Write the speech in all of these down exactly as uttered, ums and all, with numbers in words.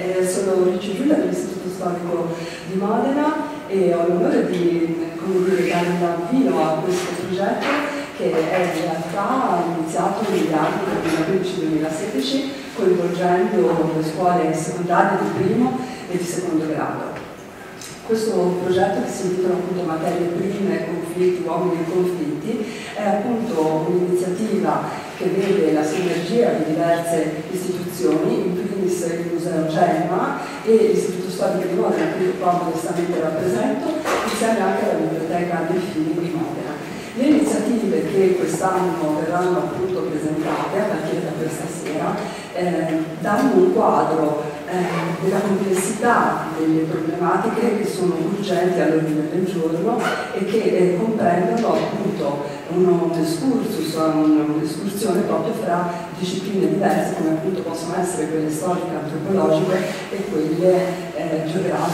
Eh, sono Ricci Giulia dell'Istituto Storico di Modena e ho l'onore di, come dire, dare l'avvio a questo progetto che è in realtà iniziato negli anni duemilaquindici duemilasedici coinvolgendo le scuole secondarie di primo e di secondo grado. Questo progetto, che si intitola appunto Materie prime, conflitti, uomini e conflitti, è appunto un'iniziativa che vede la sinergia di diverse istituzioni, in primis il Museo Genova e l'Istituto Storico di Modena, che io qua modestamente rappresento, insieme anche alla Biblioteca Delfini di Modena. Le iniziative che quest'anno verranno appunto presentate a partire da questa sera eh, danno un quadro eh, della complessità delle problematiche che sono urgenti all'ordine del giorno e che eh, comprendono appunto uno, un excursus, un'escursione proprio fra discipline diverse come appunto possono essere quelle storiche, antropologiche e quelle eh,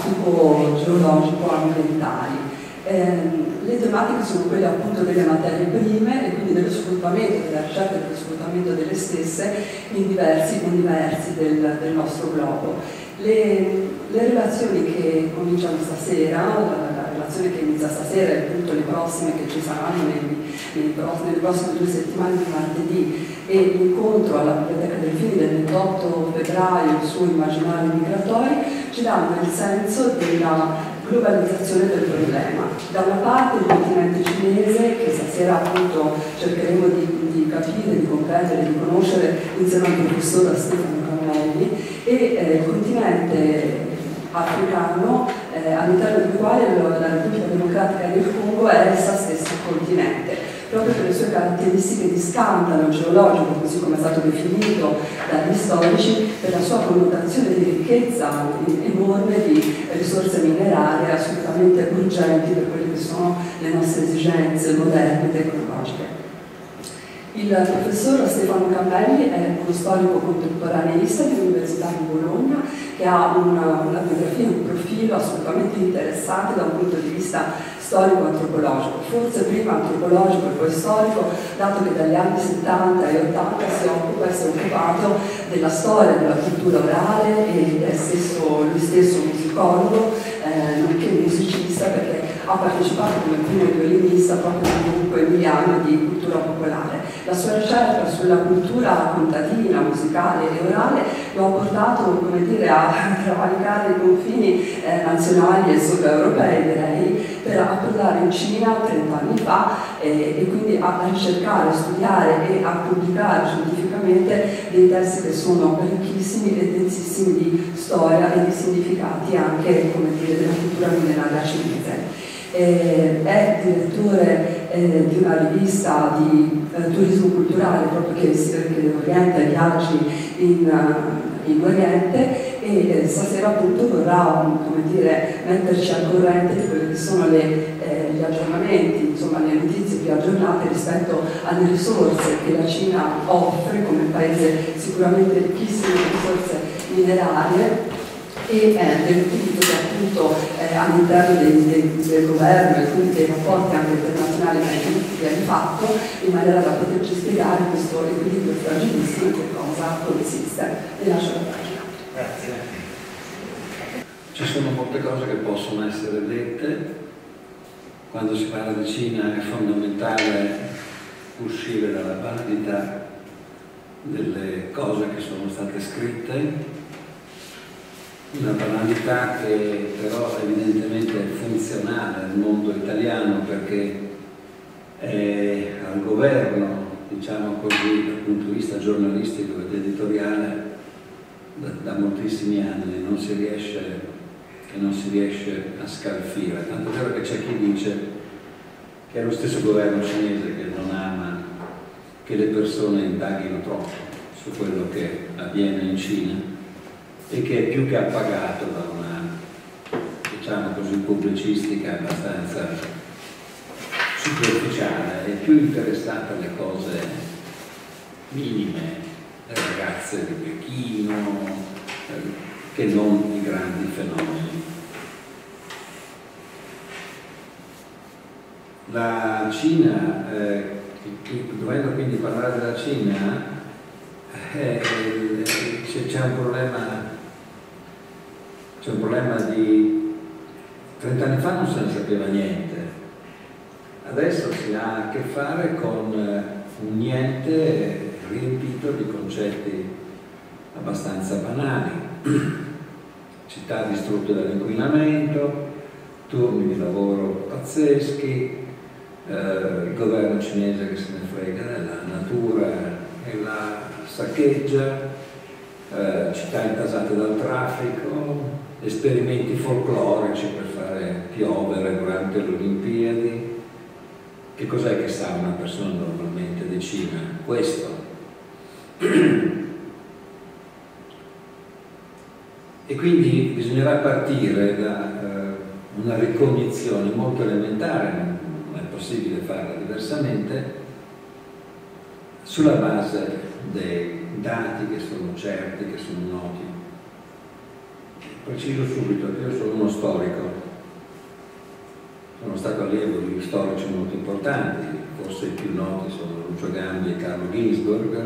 geografico-geologico-ambientali. Eh, le tematiche sono quelle appunto delle materie prime e quindi dello sfruttamento, della ricerca e dello sfruttamento delle stesse in diversi universi del, del nostro globo. Le, le relazioni che cominciano stasera, la, la relazione che inizia stasera e appunto le prossime che ci saranno nei, nei prossimi, nelle prossime due settimane di martedì e l'incontro alla Biblioteca Delfini del ventotto febbraio su immaginari migratori ci danno il senso della globalizzazione del problema. Da una parte il continente cinese, che stasera appunto cercheremo di, di capire, di comprendere, di conoscere insieme al professor Stefano Cammelli, e eh, il continente africano, eh, all'interno del quale la Repubblica Democratica del Congo è essa stessa continente, proprio per le sue caratteristiche di scandalo geologico, così come è stato definito dagli storici, per la sua connotazione di ricchezza enorme di risorse minerarie assolutamente urgenti per quelle che sono le nostre esigenze moderne e tecnologiche. Il professor Stefano Cammelli è uno storico contemporaneista dell'Università di Bologna che ha una, una biografia, un profilo assolutamente interessante da un punto di vista storico-antropologico, forse prima antropologico e poi storico, dato che dagli anni settanta e ottanta si occupa e si è occupato della storia della cultura orale e è stesso, lui stesso musicologo, eh, nonché musicista, perché ha partecipato come primo violinista proprio al gruppo emiliano di cultura popolare. La sua ricerca sulla cultura contadina, musicale e orale lo ha portato, come dire, a travalicare i confini eh, nazionali e sovraeuropei, direi, per approdare in Cina trent'anni fa eh, e quindi a ricercare, a studiare e a pubblicare scientificamente dei testi che sono ricchissimi e densissimi di storia e di significati anche, come dire, della cultura mineraria cinese. Eh, è direttore eh, di una rivista di eh, turismo culturale proprio che, che orienta i viaggi in, uh, in Oriente e eh, stasera appunto vorrà, come dire, metterci al corrente di quelli che sono le, eh, gli aggiornamenti, insomma le notizie più aggiornate rispetto alle risorse che la Cina offre come paese sicuramente ricchissimo di risorse minerarie e eh, dell'utilizzo che appunto eh, all'interno del governo e quindi dei rapporti anche internazionali che hanno fatto, in maniera da poterci spiegare questo equilibrio fragilissimo e che cosa consiste. E lascio la pagina. Grazie. Ci sono molte cose che possono essere dette. Quando si parla di Cina è fondamentale uscire dalla banalità delle cose che sono state scritte, una banalità che però evidentemente è funzionale al mondo italiano perché è al governo, diciamo così, dal punto di vista giornalistico ed editoriale da, da moltissimi anni non si riesce, e non si riesce a scalfire, tanto è vero che c'è chi dice che è lo stesso governo cinese che non ama che le persone indaghino troppo su quello che avviene in Cina e che è più che appagato da una, diciamo così, pubblicistica abbastanza superficiale, è più interessata alle cose minime, le ragazze di Pechino, eh, che non i grandi fenomeni. La Cina, eh, dovendo quindi parlare della Cina, eh, c'è un problema c'è un problema di... trent'anni fa non se ne sapeva niente, adesso si ha a che fare con un niente riempito di concetti abbastanza banali, città distrutte dall'inquinamento, turni di lavoro pazzeschi, eh, il governo cinese che se ne frega della natura e la saccheggia, eh, città intasate dal traffico, esperimenti folclorici per fare piovere durante le Olimpiadi. Che cos'è che sa una persona normalmente di Cina? Questo. E quindi bisognerà partire da uh, una ricognizione molto elementare, non è possibile farla diversamente, sulla base dei dati che sono certi, che sono noti. Preciso subito che io sono uno storico, sono stato allievo di storici molto importanti, forse i più noti sono Lucio Gambi e Carlo Ginzburg,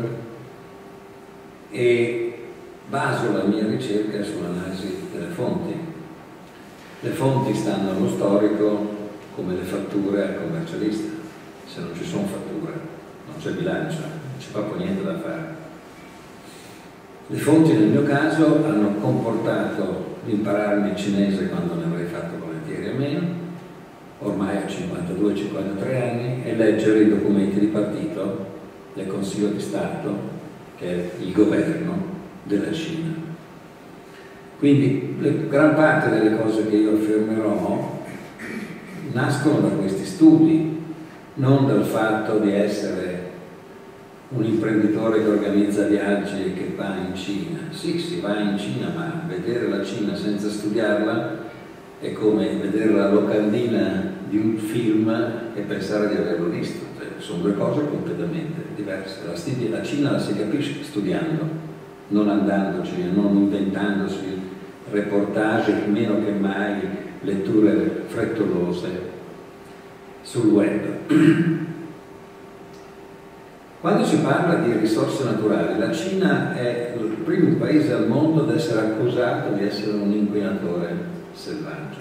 e baso la mia ricerca sull'analisi delle fonti. Le fonti stanno allo storico come le fatture al commercialista. Se non ci sono fatture, non c'è bilancia, non c'è proprio niente da fare. Le fonti nel mio caso hanno comportato l'impararmi il cinese quando ne avrei fatto volentieri a meno, ormai a cinquantadue cinquantatré anni, e leggere i documenti di partito del Consiglio di Stato, che è il governo della Cina. Quindi le, gran parte delle cose che io affermerò nascono da questi studi, non dal fatto di essere un imprenditore che organizza viaggi e che va in Cina. Sì, si va in Cina, ma vedere la Cina senza studiarla è come vedere la locandina di un film e pensare di averlo visto. Cioè, sono due cose completamente diverse. La, studi- la Cina la si capisce studiando, non andandoci, non inventandosi reportage, meno che mai letture frettolose sul web. Quando si parla di risorse naturali, la Cina è il primo paese al mondo ad essere accusato di essere un inquinatore selvaggio.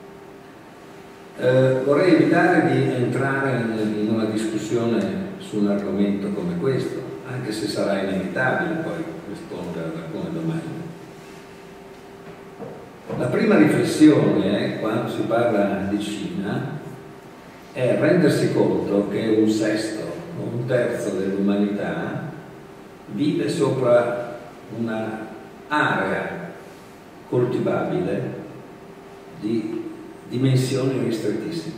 Eh, vorrei evitare di entrare in una discussione su un argomento come questo, anche se sarà inevitabile poi rispondere ad alcune domande. La prima riflessione, quando si parla di Cina, è rendersi conto che un sesto o un terzo dell'umanità vive sopra una area coltivabile di dimensioni ristrettissime.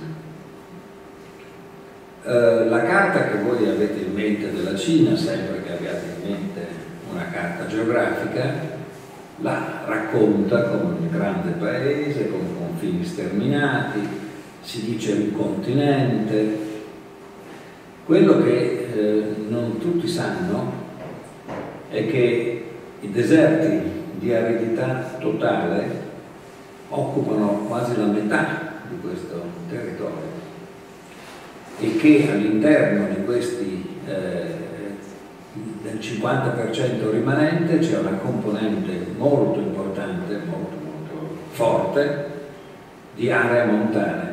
Eh, la carta che voi avete in mente della Cina, sempre che abbiate in mente una carta geografica, la racconta come un grande paese, con confini sterminati, si dice un continente. Quello che eh, non tutti sanno è che i deserti di aridità totale occupano quasi la metà di questo territorio e che all'interno di questi eh, del cinquanta per cento rimanente c'è una componente molto importante, molto molto forte di aree montane.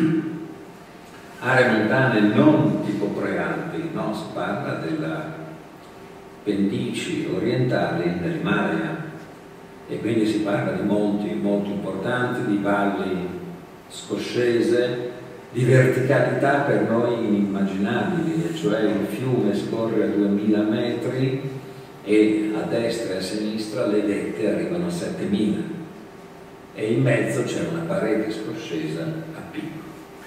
Aree montane non tipo prealpi, no? Si parla della pendici orientali dell'Himalaya, e quindi si parla di monti molto importanti, di valli scoscese, di verticalità per noi inimmaginabili, cioè il fiume scorre a duemila metri e a destra e a sinistra le vette arrivano a settemila e in mezzo c'è una parete scoscesa a picco.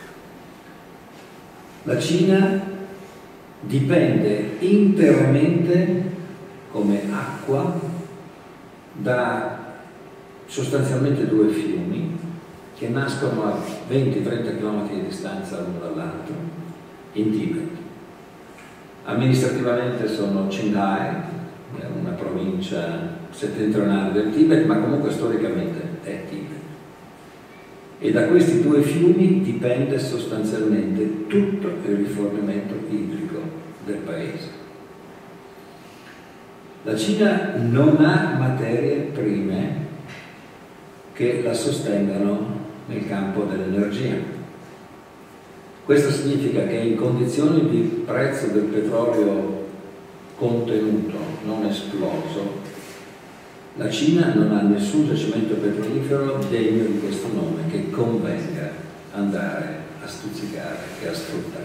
La Cina dipende interamente come acqua da sostanzialmente due fiumi che nascono a venti trenta chilometri di distanza l'uno dall'altro in Tibet. Amministrativamente sono Qinghai, una provincia settentrionale del Tibet, ma comunque storicamente è Tibet. E da questi due fiumi dipende sostanzialmente tutto il rifornimento idrico del paese. La Cina non ha materie prime che la sostengano nel campo dell'energia. Questo significa che in condizioni di prezzo del petrolio contenuto, non esploso, la Cina non ha nessun giacimento petrolifero degno di questo nome che convenga andare a stuzzicare e a sfruttare.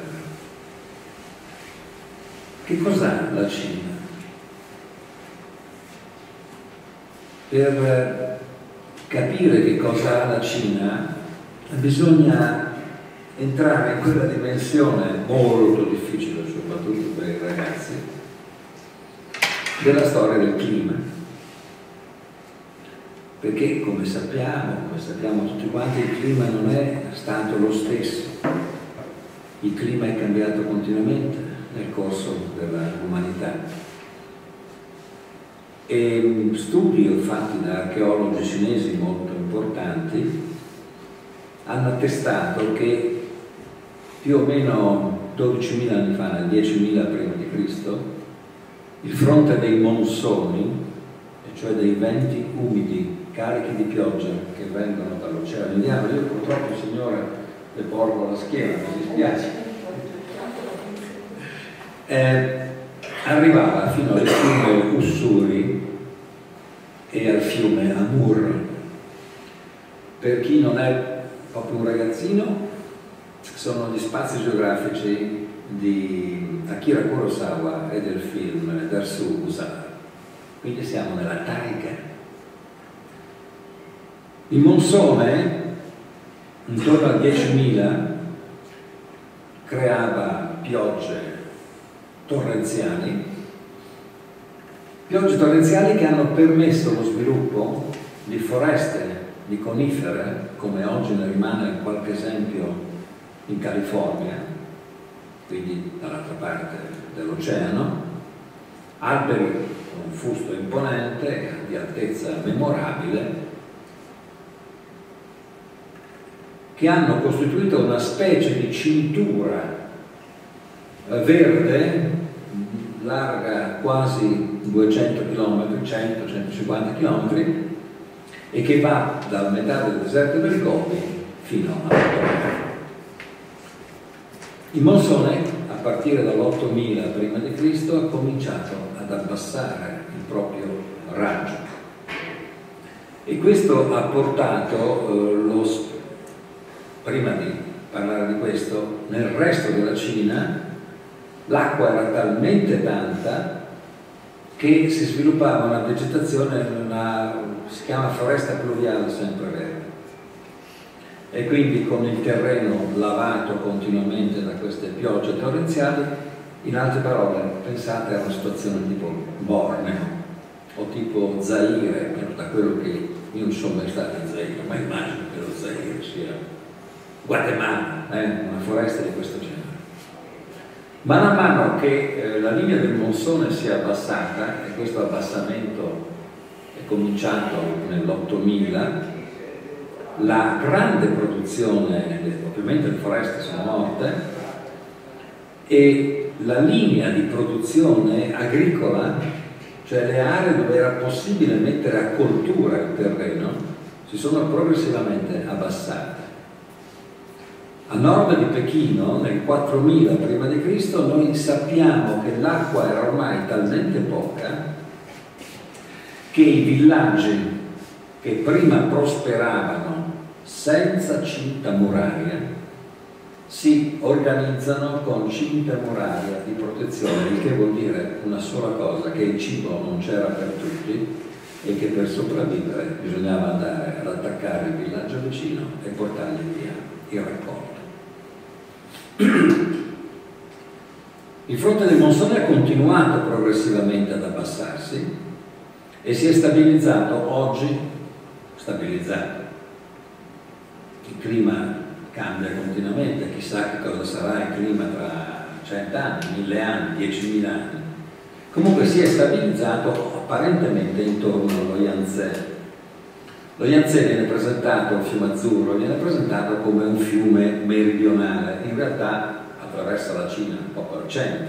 Che cos'ha la Cina? Per capire che cosa ha la Cina bisogna entrare in quella dimensione molto difficile, soprattutto per i ragazzi, della storia del clima. Perché, come sappiamo, come sappiamo tutti quanti, il clima non è stato lo stesso. Il clima è cambiato continuamente nel corso dell'umanità. E studi fatti da archeologi cinesi molto importanti hanno attestato che più o meno dodicimila anni fa, nel diecimila prima di Cristo, il fronte dei monsoni, cioè dei venti umidi carichi di pioggia che vengono dall'Oceano Indiano. Io purtroppo, signore, le porgo la schiena, mi dispiace. Eh, arrivava fino al fiume Ussuri e al fiume Amur. Per chi non è proprio un ragazzino, sono gli spazi geografici di Akira Kurosawa e del film Dersu Uzumaki. Quindi siamo nella taiga. Il monsone, intorno al diecimila, creava piogge torrenziali, piogge torrenziali che hanno permesso lo sviluppo di foreste, di conifere, come oggi ne rimane qualche esempio in California, quindi dall'altra parte dell'oceano, alberi con un fusto imponente, di altezza memorabile, che hanno costituito una specie di cintura verde larga quasi duecento chilometri, cento centocinquanta chilometri, e che va dalla metà del deserto del Gobi fino a Porto. Il monsone, a partire dall'ottomila prima di Cristo, ha cominciato ad abbassare il proprio raggio, e questo ha portato eh, lo prima di parlare di questo, nel resto della Cina l'acqua era talmente tanta che si sviluppava una vegetazione, una, si chiama foresta pluviale sempreverde, e quindi con il terreno lavato continuamente da queste piogge torrenziali, in altre parole, pensate a una situazione tipo Borneo o tipo Zaire, da quello che io non sono mai stato in Zaire, ma immagino che lo Zaire sia Guatemala, eh? Una foresta di questo genere. Man mano che eh, la linea del monsone si è abbassata, e questo abbassamento è cominciato nell'ottomila, la grande produzione, ovviamente le foreste sono morte, e la linea di produzione agricola, cioè le aree dove era possibile mettere a coltura il terreno, si sono progressivamente abbassate. A nord di Pechino, nel quattromila prima di Cristo, noi sappiamo che l'acqua era ormai talmente poca che i villaggi che prima prosperavano senza cinta muraria si organizzano con cinta muraria di protezione, il che vuol dire una sola cosa: che il cibo non c'era per tutti e che per sopravvivere bisognava andare ad attaccare il villaggio vicino e portargli via il raccolto. Il fronte del monsone ha continuato progressivamente ad abbassarsi e si è stabilizzato oggi, stabilizzato. Il clima cambia continuamente, chissà che cosa sarà il clima tra cent'anni, mille anni, diecimila anni. Comunque si è stabilizzato apparentemente intorno allo Yangtze. Lo Yangtze viene presentato, il fiume azzurro, viene presentato come un fiume meridionale, in realtà attraversa la Cina un po' al centro.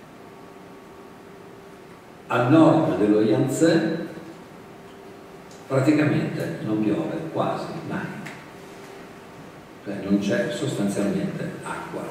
A nord dello Yangtze praticamente non piove quasi mai, cioè non c'è sostanzialmente acqua.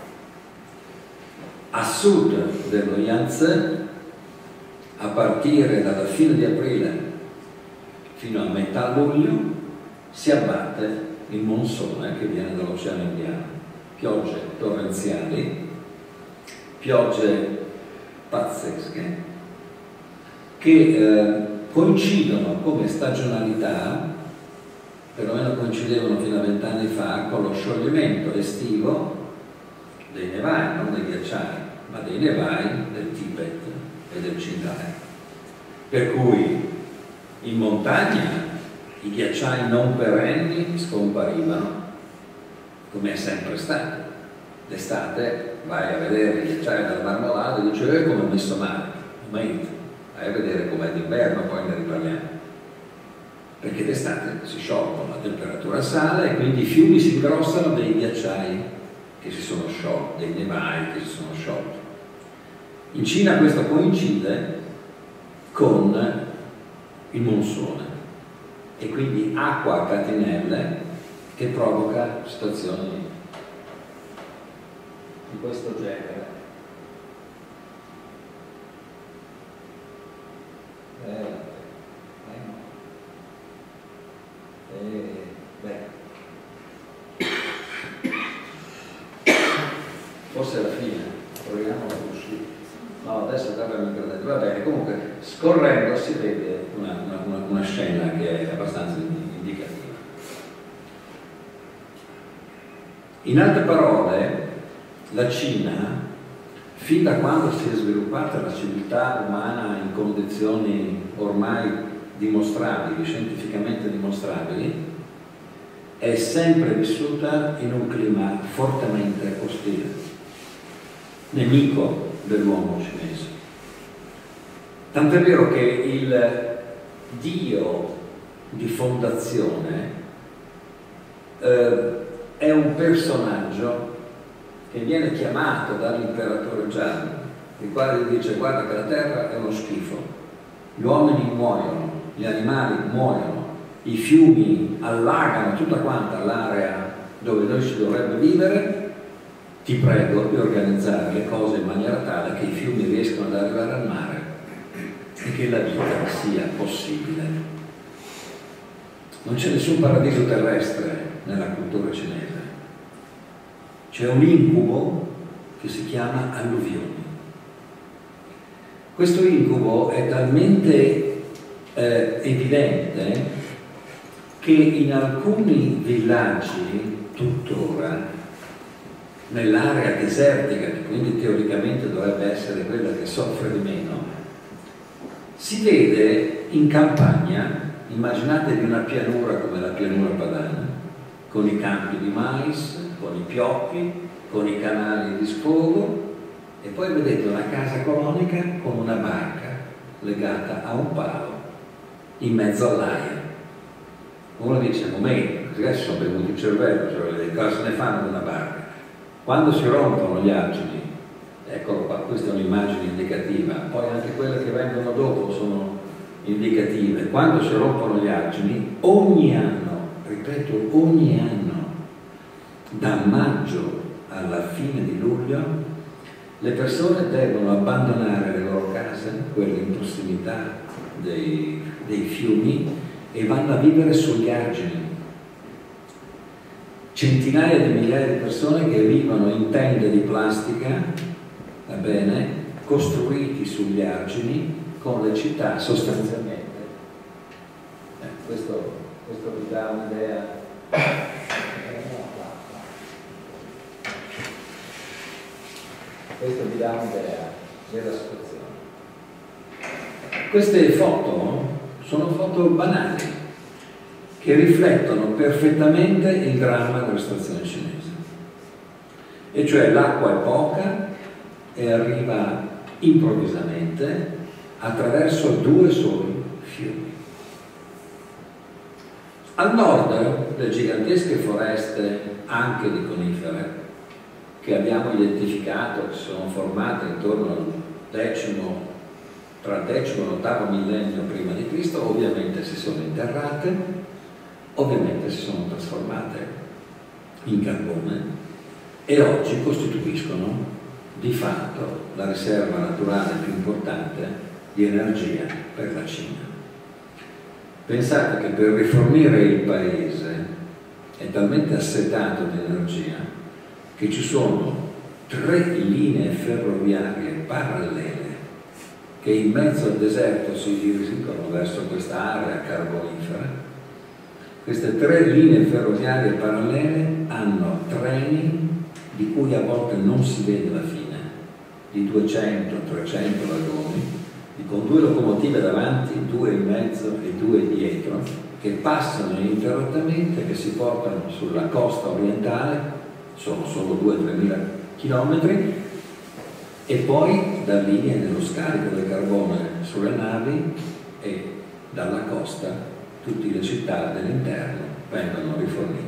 A sud dello Yangtze, a partire dalla fine di aprile fino a metà luglio, si abbatte il monsone che viene dall'Oceano Indiano, piogge torrenziali, piogge pazzesche, che eh, coincidono come stagionalità, perlomeno coincidevano fino a vent'anni fa, con lo scioglimento estivo dei nevai, non dei ghiacciai, ma dei nevai del Tibet e del Qinghai. Per cui in montagna i ghiacciai non perenni scomparivano, come è sempre stato. D'estate vai a vedere i ghiacciai della Marmolada e dici eh, come è messo male. Momento, vai a vedere com'è d'inverno, poi ne riparliamo. Perché d'estate si sciolgono, la temperatura sale e quindi i fiumi si ingrossano dei ghiacciai che si sono sciolti, dei nevai che si sono sciolti. In Cina questo coincide con il monsone e quindi acqua a catinelle che provoca situazioni di questo genere. Eh, eh, eh, beh. Forse alla fine proviamo a uscire. No, adesso guarda mi credete. Va bene, comunque scorrendo si vede una, una, una scena che è abbastanza indicativa. In altre parole, la Cina, fin da quando si è sviluppata la civiltà umana in condizioni ormai dimostrabili, scientificamente dimostrabili, è sempre vissuta in un clima fortemente ostile, nemico dell'uomo cinese. Tant'è vero che il dio di fondazione eh, è un personaggio che viene chiamato dall'imperatore Zhang, il quale gli dice guarda che la terra è uno schifo, gli uomini muoiono, gli animali muoiono, i fiumi allagano tutta quanta l'area dove noi si dovrebbe vivere, ti prego di organizzare le cose in maniera tale che i fiumi riescano ad arrivare al mare e che la vita sia possibile. Non c'è nessun paradiso terrestre nella cultura cinese. C'è un incubo che si chiama alluvioni. Questo incubo è talmente eh, evidente che in alcuni villaggi tuttora, nell'area desertica, che quindi teoricamente dovrebbe essere quella che soffre di meno, si vede in campagna, immaginatevi una pianura come la pianura padana, con i campi di mais, con i pioppi, con i canali di sfogo, e poi vedete una casa colonica con una barca legata a un palo in mezzo all'aia. Uno dice, momento, adesso sono bevuti il cervello, cioè, cosa se ne fanno di una barca? Quando si rompono gli argini, eccolo qua, questa è un'immagine indicativa, poi anche quelle che vengono dopo sono indicative. Quando si rompono gli argini, ogni anno, ripeto, ogni anno, da maggio alla fine di luglio, le persone devono abbandonare le loro case, quelle in prossimità dei, dei fiumi, e vanno a vivere sugli argini. Centinaia di migliaia di persone che vivono in tende di plastica, va bene, costruiti sugli argini, con le città sostanzialmente. Eh, questo, questo vi dà un'idea. Questo vi dà un'idea della situazione. Queste foto sono foto banali che riflettono perfettamente il dramma della situazione cinese. E cioè l'acqua è poca e arriva improvvisamente attraverso due soli fiumi. Al nord le gigantesche foreste, anche di conifere, che abbiamo identificato, che si sono formate intorno al decimo tra il decimo e l'ottavo millennio prima di Cristo, ovviamente si sono interrate, ovviamente si sono trasformate in carbone e oggi costituiscono di fatto la riserva naturale più importante di energia per la Cina. Pensate che per rifornire il paese è talmente assetato di energia che ci sono tre linee ferroviarie parallele che in mezzo al deserto si dirigono verso questa area carbonifera. Queste tre linee ferroviarie parallele hanno treni di cui a volte non si vede la fine, di duecento trecento vagoni, con due locomotive davanti, due in mezzo e due dietro, che passano ininterrottamente, che si portano sulla costa orientale, sono solo due tre mila chilometri, e poi da lì viene lo scarico del carbone sulle navi e dalla costa tutte le città dell'interno vengono rifornite.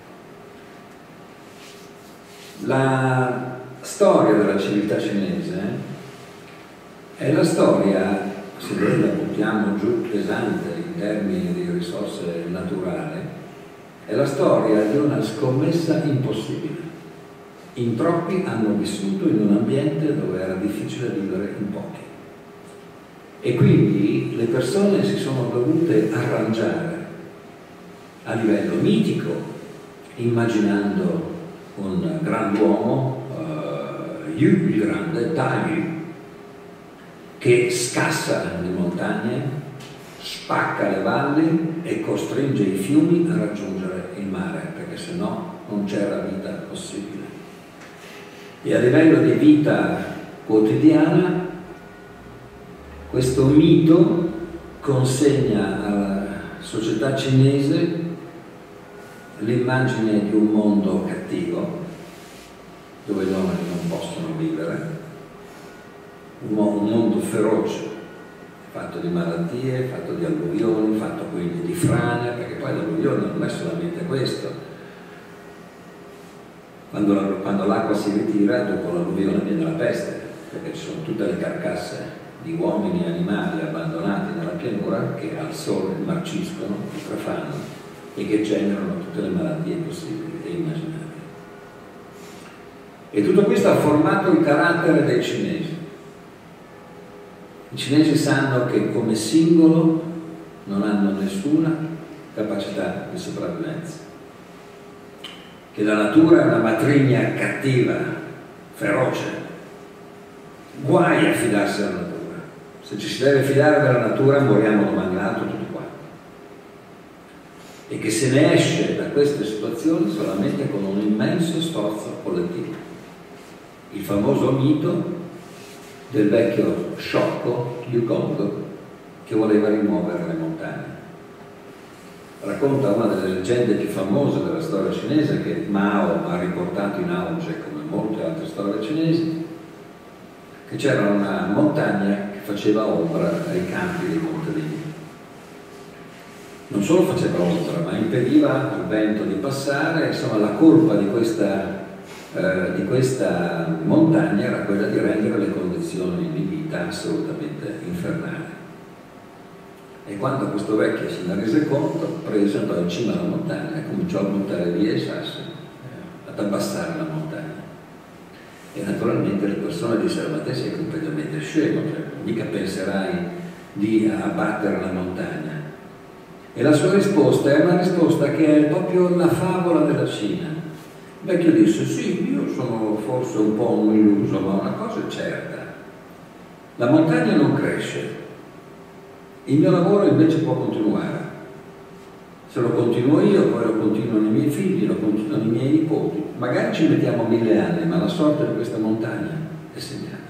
La storia della civiltà cinese è la storia, se noi la buttiamo giù pesante in termini di risorse naturali, è la storia di una scommessa impossibile. In troppi hanno vissuto in un ambiente dove era difficile vivere in pochi. E quindi le persone si sono dovute arrangiare a livello mitico, immaginando un grand'uomo, uh, Yu il grande, Dai, che scassa le montagne, spacca le valli e costringe i fiumi a raggiungere il mare, perché se no non c'era vita possibile. E a livello di vita quotidiana, questo mito consegna alla società cinese l'immagine di un mondo cattivo, dove gli uomini non possono vivere, un mondo feroce, fatto di malattie, fatto di alluvioni, fatto quindi di frane, perché poi l'alluvione non è solamente questo. Quando, la, quando l'acqua si ritira, dopo l'alluvione viene la peste, perché ci sono tutte le carcasse di uomini e animali abbandonati nella pianura che al sole marciscono, putrefanno e che generano tutte le malattie possibili e immaginabili. E tutto questo ha formato il carattere dei cinesi. I cinesi sanno che come singolo non hanno nessuna capacità di sopravvivenza, che la natura è una matrigna cattiva, feroce, guai a fidarsi della natura. Se ci si deve fidare della natura moriamo domani l'altro tutti quanti. E che se ne esce da queste situazioni solamente con un immenso sforzo collettivo. Il famoso mito del vecchio sciocco Yukong che voleva rimuovere le montagne. Racconta una delle leggende più famose della storia cinese, che Mao ha riportato in auge come molte altre storie cinesi, che c'era una montagna che faceva ombra ai campi dei contadini. Non solo faceva ombra, ma impediva al vento di passare. Insomma, la colpa di questa, eh, di questa montagna era quella di rendere le condizioni di vita assolutamente infernali. E quando questo vecchio se ne rese conto, prese, andò in cima alla montagna e cominciò a buttare via i sassi, eh, ad abbassare la montagna. E naturalmente le persone dissero: ma te sei completamente scemo, cioè, mica penserai di abbattere la montagna. E la sua risposta è una risposta che è proprio la favola della Cina. Il vecchio disse: sì, io sono forse un po' un illuso, ma una cosa è certa, la montagna non cresce. Il mio lavoro invece può continuare. Se lo continuo io, poi lo continuano i miei figli, lo continuano i miei nipoti. Magari ci mettiamo mille anni, ma la sorte di questa montagna è segnata.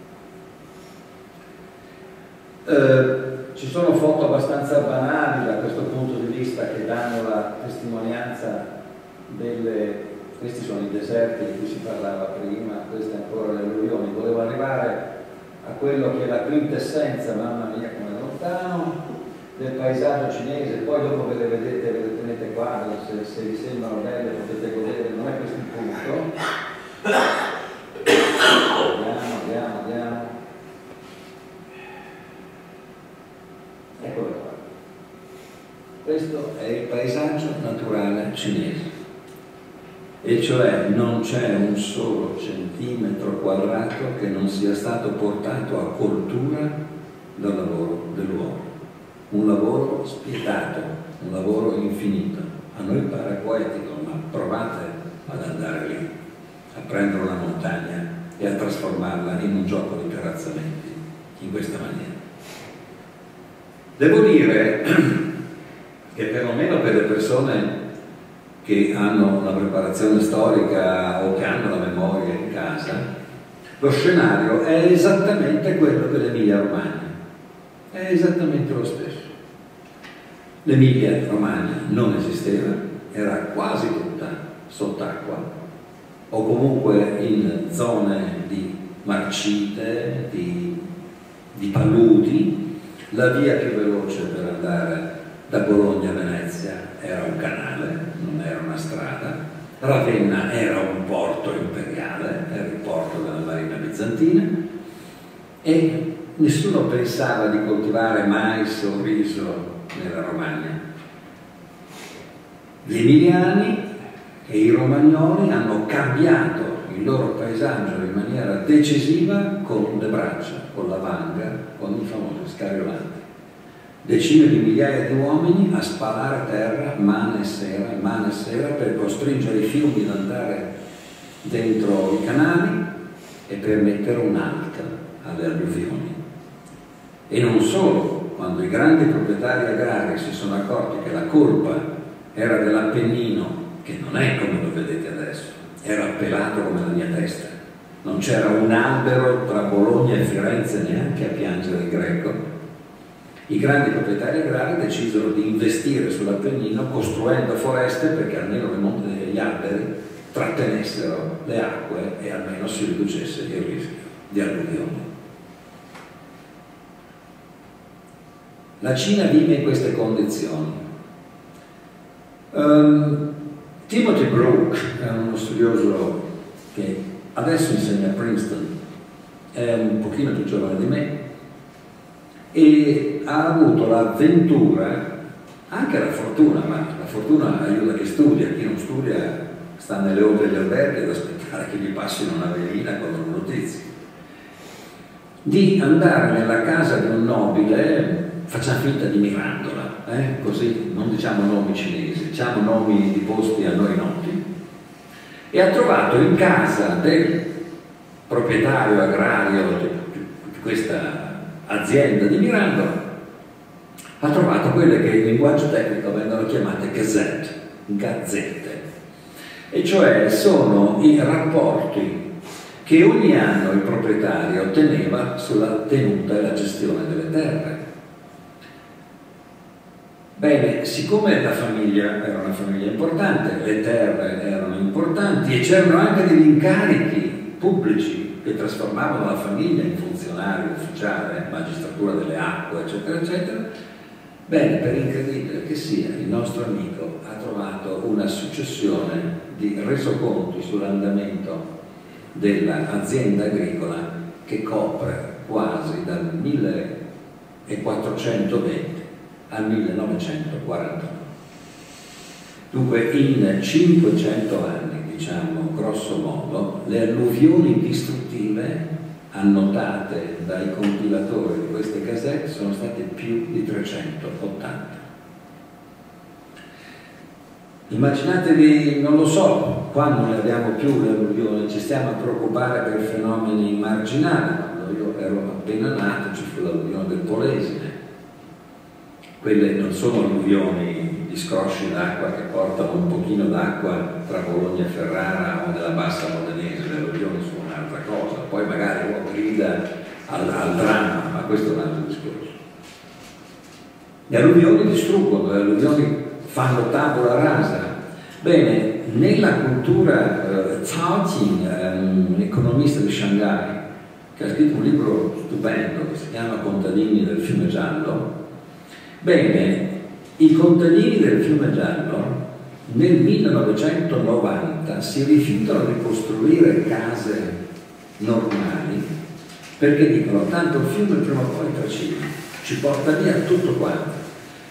Eh, ci sono foto abbastanza banali da questo punto di vista che danno la testimonianza delle... Questi sono i deserti di cui si parlava prima, queste ancora le alluvioni. Volevo arrivare a quello che è la quintessenza, mamma mia come lontano, del paesaggio cinese. Poi dopo ve le vedete, ve le tenete qua, se, se vi sembrano belle potete godere, non è questo il punto. Andiamo, andiamo, andiamo. Questo è il paesaggio naturale cinese, e cioè non c'è un solo centimetro quadrato che non sia stato portato a coltura dal lavoro dell'uomo. Un lavoro spietato, un lavoro infinito. A noi pare poetico, ma provate ad andare lì, a prendere una montagna e a trasformarla in un gioco di terrazzamenti in questa maniera. Devo dire che perlomeno per le persone che hanno una preparazione storica o che hanno la memoria in casa, lo scenario è esattamente quello dell'Emilia Romagna, è esattamente lo stesso. L'Emilia Romagna non esisteva, era quasi tutta sott'acqua o comunque in zone di marcite, di, di paludi. La via più veloce per andare da Bologna a Venezia era un canale, non era una strada. Ravenna era un porto imperiale, era il porto della marina bizantina, e nessuno pensava di coltivare mais o riso nella Romagna. Gli emiliani e i romagnoli hanno cambiato il loro paesaggio in maniera decisiva con le braccia, con la vanga, con i famosi scariolanti. Decine di migliaia di uomini a spalare terra mane e sera, mane e sera, per costringere i fiumi ad andare dentro i canali e per mettere un'alta alle alluvioni. E non solo, quando i grandi proprietari agrari si sono accorti che la colpa era dell'Appennino, che non è come lo vedete adesso, era pelato come la mia testa, non c'era un albero tra Bologna e Firenze neanche a piangere il Greco. I grandi proprietari agrari decisero di investire sull'Appennino costruendo foreste perché almeno gli alberi trattenessero le acque e almeno si riducesse il rischio di alluvioni. La Cina vive in queste condizioni. Um, Timothy Brook è uno studioso che adesso insegna a Princeton, è un pochino più giovane di me, e ha avuto l'avventura, anche la fortuna, ma la fortuna aiuta chi studia, chi non studia sta nelle ore degli alberghi ad aspettare che gli passino una velina con una notizia, di andare nella casa di un nobile, facciamo finta di Mirandola, eh? Così non diciamo nomi cinesi, diciamo nomi di posti a noi noti, e ha trovato in casa del proprietario agrario di questa azienda di Mirandola, ha trovato quelle che in linguaggio tecnico vengono chiamate gazette, gazzette, e cioè sono i rapporti che ogni anno il proprietario otteneva sulla tenuta e la gestione delle terre. Bene, siccome la famiglia era una famiglia importante, le terre erano importanti e c'erano anche degli incarichi pubblici che trasformavano la famiglia in funzionario ufficiale, magistratura delle acque, eccetera, eccetera, bene, per incredibile che sia, il nostro amico ha trovato una successione di resoconti sull'andamento dell'azienda agricola che copre quasi dal millequattrocentoventi al millenovecentoquarantanove. Dunque in cinquecento anni, diciamo grosso modo, le alluvioni distruttive annotate dai compilatori di queste casette sono state più di trecentottanta. Immaginatevi, non lo so, quando ne abbiamo più le alluvioni, ci stiamo a preoccupare per fenomeni marginali. Quando io ero appena nato ci fu l'alluvione del Polesine. Quelle non sono alluvioni di scrosci d'acqua che portano un pochino d'acqua tra Bologna e Ferrara o nella bassa modenese, le alluvioni sono un'altra cosa. Poi magari uno grida al, al dramma, ma questo è un altro discorso. Le alluvioni distruggono, le alluvioni fanno tavola rasa. Bene, nella cultura, uh, Cao Qing, um, un economista di Shanghai, che ha scritto un libro stupendo che si chiama Contadini del fiume Giallo. Bene, i contadini del fiume Giallo nel millenovecentonovanta si rifiutano di costruire case normali perché dicono tanto il fiume prima o poi tracina, ci porta via tutto quanto.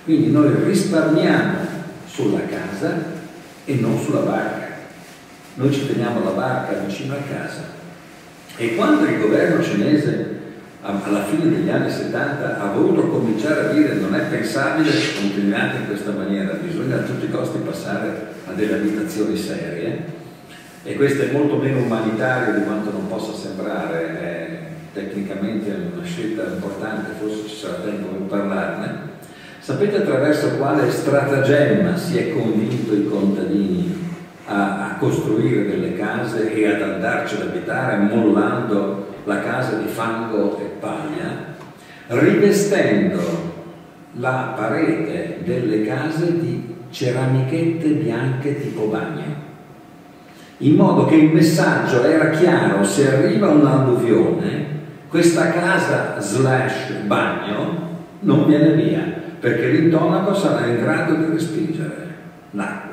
Quindi noi risparmiamo sulla casa e non sulla barca. Noi ci teniamo la barca vicino a casa. E quando il governo cinese alla fine degli anni settanta ha voluto cominciare a dire non è pensabile che continuiate in questa maniera, bisogna a tutti i costi passare a delle abitazioni serie, e questo è molto meno umanitario di quanto non possa sembrare, è tecnicamente una scelta importante, forse ci sarà tempo per parlarne. Sapete attraverso quale stratagemma si è convinto i contadini a, a costruire delle case e ad andarci ad abitare, mollando la casa di fango e paglia, rivestendo la parete delle case di ceramichette bianche tipo bagno, in modo che il messaggio era chiaro: se arriva un'alluvione, questa casa slash bagno non viene via, perché l'intonaco sarà in grado di respingere l'acqua.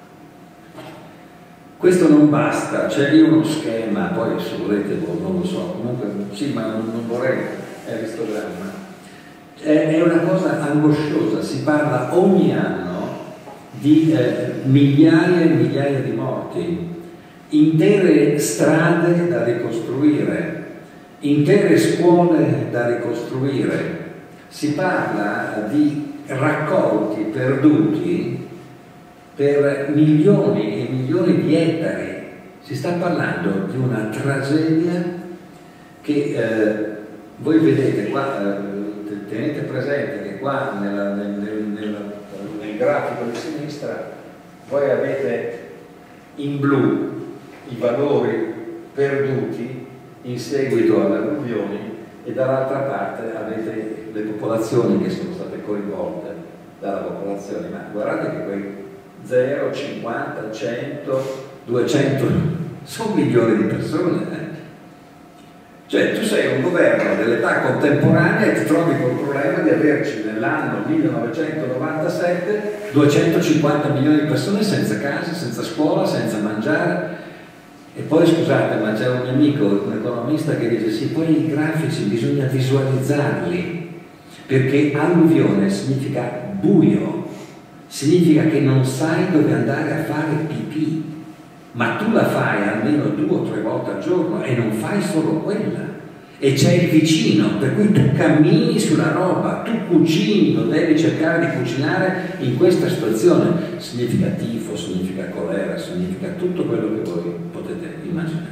Questo non basta, c'è lì uno schema, poi se volete non lo so, comunque sì, ma non, non vorrei è l'istogramma. È, è una cosa angosciosa, si parla ogni anno di eh, migliaia e migliaia di morti, intere strade da ricostruire, intere scuole da ricostruire, si parla di raccolti perduti per milioni e milioni di ettari. Si sta parlando di una tragedia che eh, voi vedete qua, eh, tenete presente che qua nella, nel, nel, nel, nel grafico di sinistra voi avete in blu i valori perduti in seguito alle alluvioni e dall'altra parte avete le popolazioni che sono state coinvolte dalla popolazione. Ma guardate che quei zero, cinquanta, cento, duecento sono milioni di persone. Eh? Cioè tu sei un governo dell'età contemporanea e ti trovi col problema di averci nell'anno millenovecentonovantasette duecentocinquanta milioni di persone senza casa, senza scuola, senza mangiare. E poi scusate, ma c'è un mio amico, un economista, che dice sì, poi i grafici bisogna visualizzarli, perché alluvione significa buio, significa che non sai dove andare a fare pipì, ma tu la fai almeno due o tre volte al giorno e non fai solo quella, e c'è il vicino, per cui tu cammini sulla roba, tu cucini, lo devi cercare di cucinare in questa situazione. Significa tifo, significa colera, significa tutto quello che voi potete immaginare.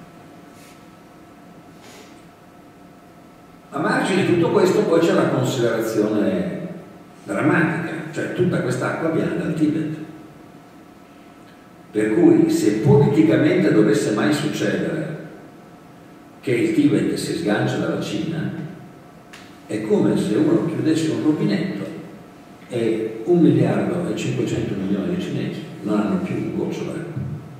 A margine di tutto questo poi c'è la considerazione drammatica, cioè tutta quest'acqua viene dal Tibet. Per cui se politicamente dovesse mai succedere che il Tibet si sgancia dalla Cina, è come se uno chiudesse un rubinetto e un miliardo e cinquecento milioni di cinesi non hanno più un goccio d'acqua.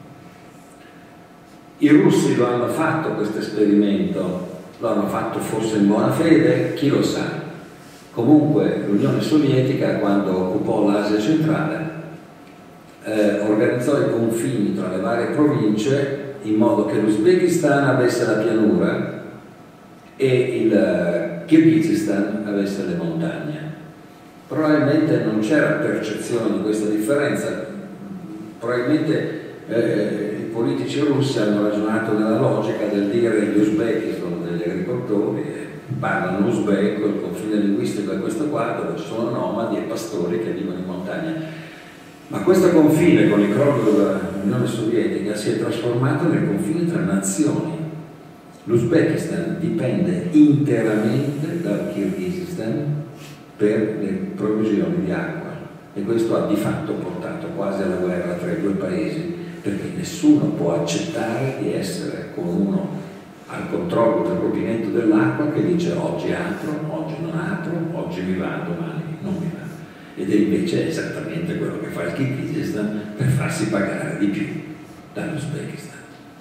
I russi lo hanno fatto questo esperimento, lo hanno fatto forse in buona fede, chi lo sa. Comunque l'Unione Sovietica, quando occupò l'Asia centrale, eh, organizzò i confini tra le varie province in modo che l'Uzbekistan avesse la pianura e il Kirghizistan avesse le montagne. Probabilmente non c'era percezione di questa differenza, probabilmente eh, i politici russi hanno ragionato nella logica del dire gli uzbeki sono degli agricoltori, parlano uzbeko, il confine linguistico è questo qua, dove ci sono nomadi e pastori che vivono in montagna. Ma questo confine, con il crollo dell'Unione Sovietica, si è trasformato nel confine tra nazioni. L'Uzbekistan dipende interamente dal Kirghizistan per le provvisioni di acqua, e questo ha di fatto portato quasi alla guerra tra i due paesi, perché nessuno può accettare di essere con uno al controllo del rubinetto dell'acqua che dice oggi apro, oggi non apro, oggi mi va, domani non mi va. Ed è invece esattamente quello che fa il Kirghizistan per farsi pagare di più dall'Uzbekistan.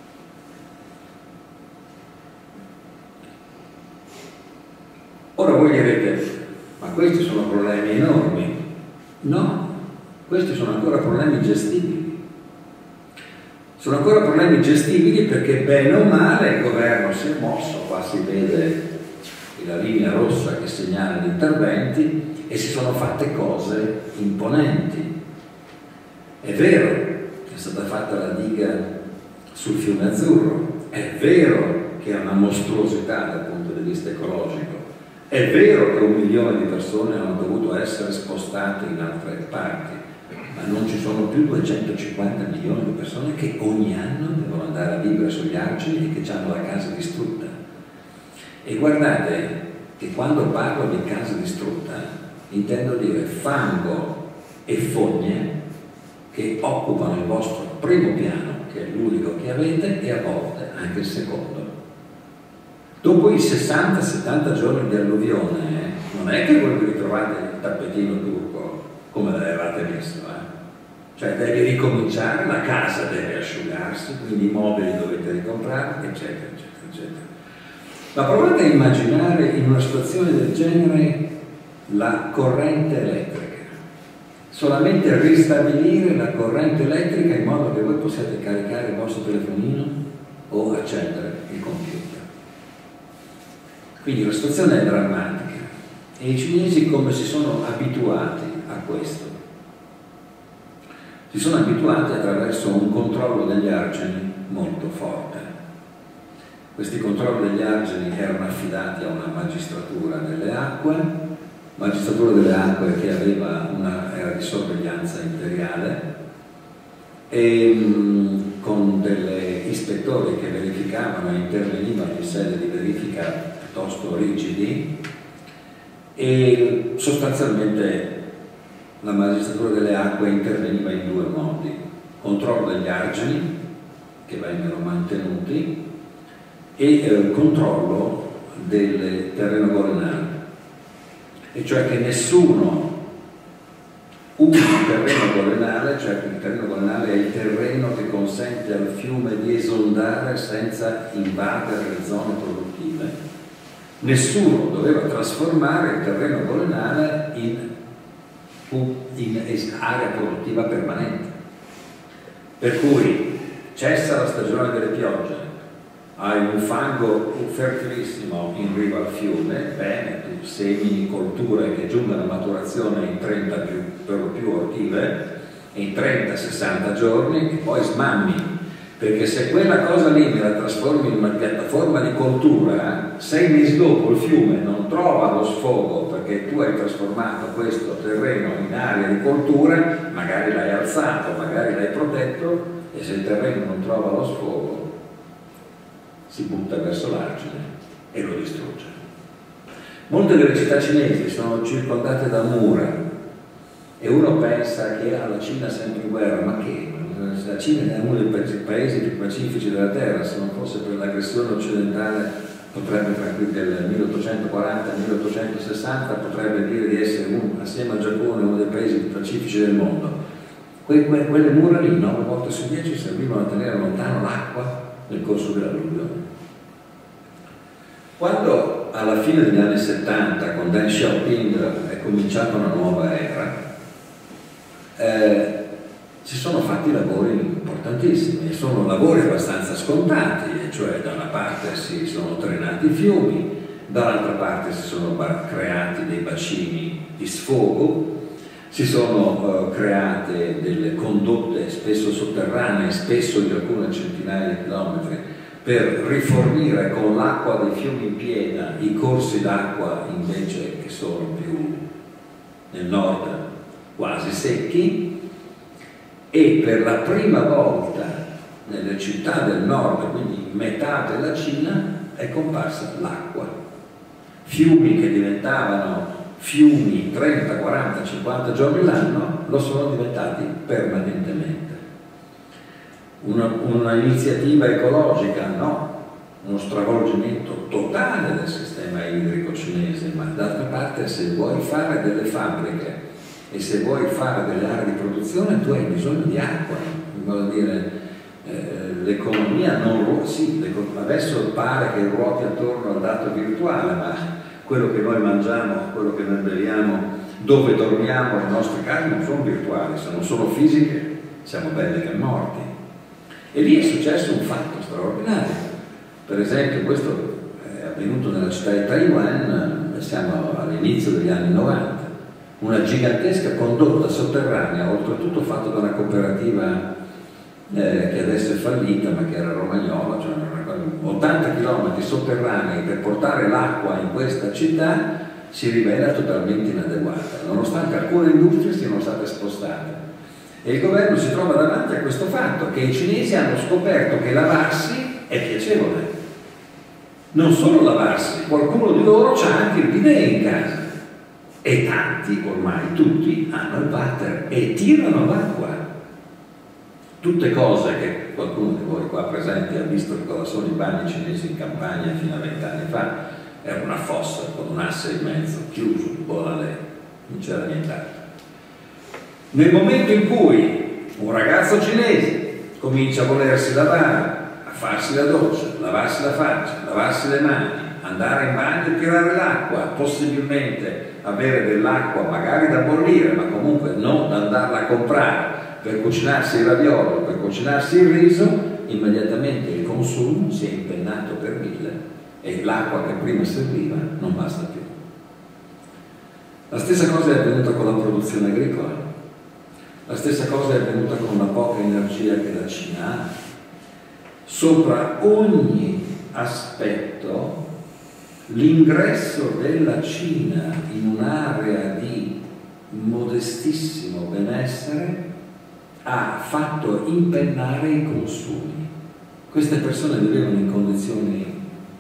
Ora voi direte, ma questi sono problemi enormi. No, questi sono ancora problemi gestibili. Sono ancora problemi gestibili perché bene o male il governo si è mosso, qua si vede il la linea rossa che segnala gli interventi, e si sono fatte cose imponenti. È vero che è stata fatta la diga sul fiume Azzurro, è vero che è una mostruosità dal punto di vista ecologico, è vero che un milione di persone hanno dovuto essere spostate in altre parti, ma non ci sono più duecentocinquanta milioni di persone che ogni anno devono andare a vivere sugli argini e che hanno la casa distrutta. E guardate che quando parlo di casa distrutta intendo dire fango e fogne che occupano il vostro primo piano, che è l'unico che avete, e a volte anche il secondo. Dopo i sessanta settanta giorni di alluvione, non è che voi vi ritrovate il tappetino turco come l'avevate messo, eh? Cioè devi ricominciare, la casa deve asciugarsi, quindi i mobili dovete ricomprare, eccetera, eccetera, eccetera. Ma provate a immaginare in una situazione del genere la corrente elettrica. Solamente ristabilire la corrente elettrica in modo che voi possiate caricare il vostro telefonino o accendere il computer. Quindi la situazione è drammatica e i cinesi come si sono abituati a questo? Si sono abituati attraverso un controllo degli argini molto forte. Questi controlli degli argini erano affidati a una magistratura delle acque, magistratura delle acque che aveva una, era di sorveglianza imperiale, e mh, con degli ispettori che verificavano e intervenivano in sede di verifica piuttosto rigidi, e sostanzialmente la magistratura delle acque interveniva in due modi: controllo degli argini che vennero mantenuti e eh, controllo del terreno golenale, e cioè che nessuno usa il terreno golenale, cioè che il terreno golenale è il terreno che consente al fiume di esondare senza invadere le zone produttive. Nessuno doveva trasformare il terreno golenale in, in area produttiva permanente. Per cui cessa la stagione delle piogge, hai un fango fertilissimo in riva al fiume, bene, tu semini colture che giungono a maturazione in trenta più, per lo più ortive, in trenta sessanta giorni, e poi smammi. Perché se quella cosa lì me la trasformi in una piattaforma di coltura, sei mesi dopo il fiume non trova lo sfogo perché tu hai trasformato questo terreno in area di coltura, magari l'hai alzato, magari l'hai protetto, e se il terreno non trova lo sfogo si butta verso l'argine e lo distrugge. Molte delle città cinesi sono circondate da mura e uno pensa che ah, la Cina è sempre in guerra, ma che? La Cina è uno dei paesi più pacifici della terra, se non fosse per l'aggressione occidentale potrebbe, tra cui del milleottocentoquaranta al milleottocentosessanta, potrebbe dire di essere un, assieme al Giappone, uno dei paesi più pacifici del mondo. Que, que, quelle mura lì nove volte su dieci servivano a tenere lontano l'acqua nel corso dell'alluvione. Quando alla fine degli anni settanta con Deng Xiaoping è cominciata una nuova era, eh, si sono fatti lavori importantissimi, sono lavori abbastanza scontati, cioè da una parte si sono drenati i fiumi, dall'altra parte si sono creati dei bacini di sfogo, si sono uh, create delle condotte spesso sotterranee, spesso di alcune centinaia di chilometri, per rifornire con l'acqua dei fiumi in piena i corsi d'acqua invece che sono più nel nord quasi secchi. E per la prima volta nelle città del nord, quindi metà della Cina, è comparsa l'acqua. Fiumi che diventavano fiumi trenta, quaranta, cinquanta giorni l'anno lo sono diventati permanentemente. Un'iniziativa ecologica? No, uno stravolgimento totale del sistema idrico cinese, ma d'altra parte se vuoi fare delle fabbriche e se vuoi fare delle aree di produzione tu hai bisogno di acqua, vuol dire eh, l'economia non ruota, sì, adesso pare che ruoti attorno al dato virtuale, ma quello che noi mangiamo, quello che noi beviamo, dove dormiamo, le nostre case non sono virtuali, sono solo fisiche, siamo belli che morti. E lì è successo un fatto straordinario. Per esempio, questo è avvenuto nella città di Taiwan, siamo all'inizio degli anni novanta, una gigantesca condotta sotterranea, oltretutto fatta da una cooperativa eh, che adesso è fallita, ma che era romagnola, cioè ottanta chilometri sotterranei per portare l'acqua in questa città, si rivela totalmente inadeguata, nonostante alcune industrie siano state spostate. E il governo si trova davanti a questo fatto, che i cinesi hanno scoperto che lavarsi è piacevole. Non solo lavarsi, qualcuno di loro c'ha anche il bidet in casa. E tanti, ormai tutti, hanno il water e tirano l'acqua. Tutte cose che qualcuno di voi qua presenti ha visto che cosa sono i bagni cinesi in campagna fino a vent'anni fa. Era una fossa con un asse in mezzo, chiuso, buona lei, non c'era nient'altro. Nel momento in cui un ragazzo cinese comincia a volersi lavare, a farsi la doccia, lavarsi la faccia, lavarsi le mani, andare in bagno e tirare l'acqua, possibilmente avere dell'acqua magari da bollire, ma comunque non da andarla a comprare per cucinarsi il raviolo, per cucinarsi il riso, immediatamente il consumo si è impennato per mille e l'acqua che prima serviva non basta più. La stessa cosa è avvenuta con la produzione agricola, la stessa cosa è avvenuta con la poca energia che la Cina ha. Sopra ogni aspetto l'ingresso della Cina in un'area di modestissimo benessere ha fatto impennare i consumi. Queste persone vivevano in condizioni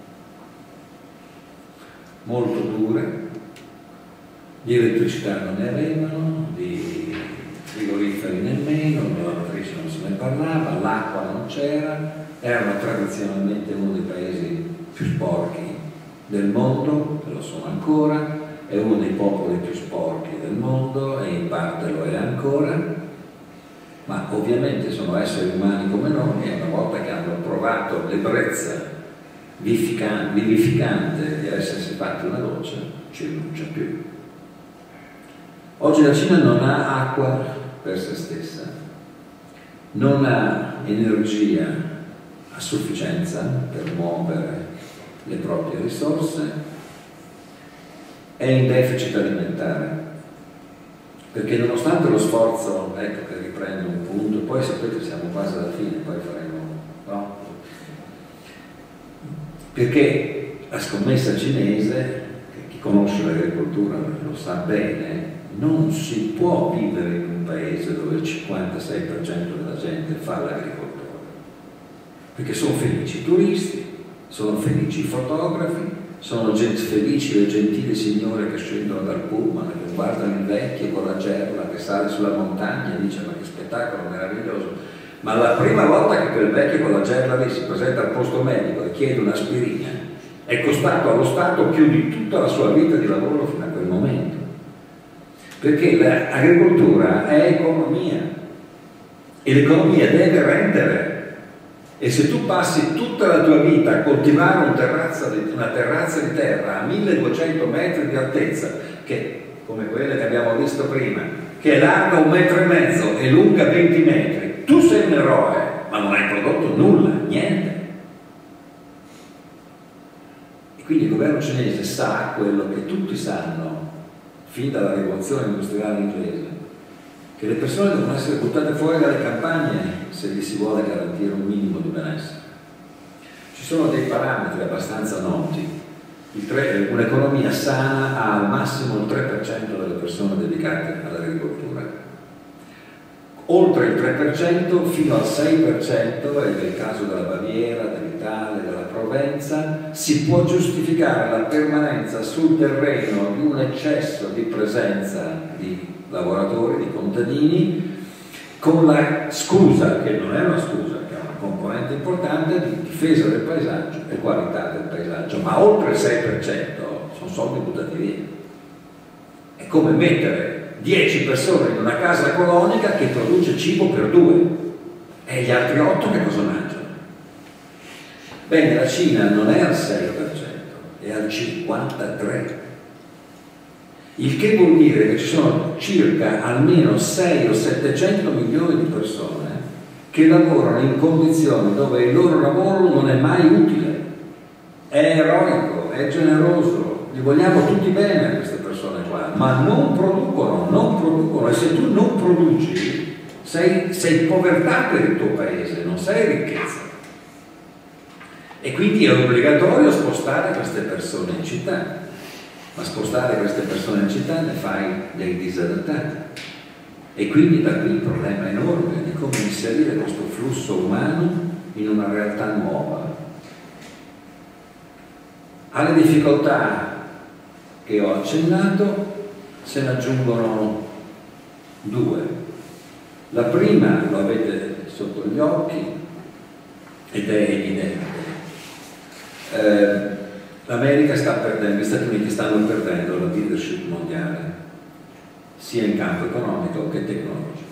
molto dure, di elettricità non ne avevano, di frigoriferi nemmeno, di lavatrici non se ne parlava, l'acqua non c'era, erano tradizionalmente uno dei paesi più sporchi del mondo, e lo sono ancora, è uno dei popoli più sporchi del mondo e in parte lo è ancora, ma ovviamente sono esseri umani come noi e una volta che hanno provato l'ebbrezza vivificante di essersi fatti una doccia, ci rinuncia più. Oggi la Cina non ha acqua per se stessa, non ha energia a sufficienza per muovere le proprie risorse, è in deficit alimentare, perché nonostante lo sforzo, ecco che riprendo un punto, poi sapete siamo quasi alla fine, poi faremo, no? Perché la scommessa cinese, che chi conosce l'agricoltura lo sa bene, non si può vivere in un paese dove il cinquantasei per cento della gente fa l'agricoltore, perché sono felici i turisti, sono felici i fotografi, sono gente, felici le gentili signore che scendono dal pullman, che guardano il vecchio con la gerla, che sale sulla montagna e dice ma che spettacolo meraviglioso. Ma la prima volta che quel vecchio con la gerla lì si presenta al posto medico e chiede un'aspirina, è costato allo Stato più di tutta la sua vita di lavoro fino a quel momento. Perché l'agricoltura è economia e l'economia deve rendere. E se tu passi tutta la tua vita a coltivare un terrazza di, una terrazza di terra a milleduecento metri di altezza, che come quelle che abbiamo visto prima, che è larga un metro e mezzo e lunga venti metri, tu sei un eroe, ma non hai prodotto nulla, niente. E quindi il governo cinese sa quello che tutti sanno fin dalla rivoluzione industriale inglese, che le persone devono essere buttate fuori dalle campagne se gli si vuole garantire un minimo di benessere. Ci sono dei parametri abbastanza noti. Un'economia sana ha al massimo il tre per cento delle persone dedicate all'agricoltura. Oltre il tre per cento fino al sei per cento, ed è il caso della Baviera, dell'Italia, della Provenza, si può giustificare la permanenza sul terreno di un eccesso di presenza di lavoratori, di contadini, con la scusa, che non è una scusa, che è una componente importante, di difesa del paesaggio e qualità del paesaggio, ma oltre il sei per cento sono soldi buttati via. È come mettere dieci persone in una casa colonica che produce cibo per due e gli altri otto che cosa mangiano? Bene, la Cina non è al sei per cento, è al cinquantatré per cento. Il che vuol dire che ci sono circa almeno sei o settecento milioni di persone che lavorano in condizioni dove il loro lavoro non è mai utile. è eroico, è generoso, li vogliamo tutti bene a queste persone qua, ma non producono, non producono, e se tu non produci sei, sei povertà per il tuo paese, non sei ricchezza. E quindi è obbligatorio spostare queste persone in città, ma spostare queste persone in città ne fai dei disadattati. E quindi da qui il problema enorme di come inserire questo flusso umano in una realtà nuova. Alle difficoltà che ho accennato se ne aggiungono due. La prima lo avete sotto gli occhi ed è evidente. Eh, L'America sta perdendo, gli Stati Uniti stanno perdendo la leadership mondiale, sia in campo economico che tecnologico.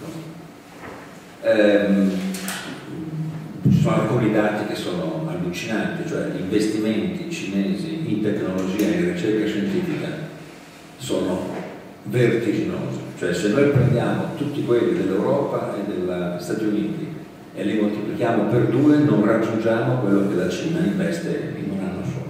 Eh, ci sono alcuni dati che sono allucinanti, cioè gli investimenti cinesi in tecnologia e in ricerca scientifica sono vertiginosi. Cioè se noi prendiamo tutti quelli dell'Europa e degli Stati Uniti e li moltiplichiamo per due, non raggiungiamo quello che la Cina investe in un anno solo.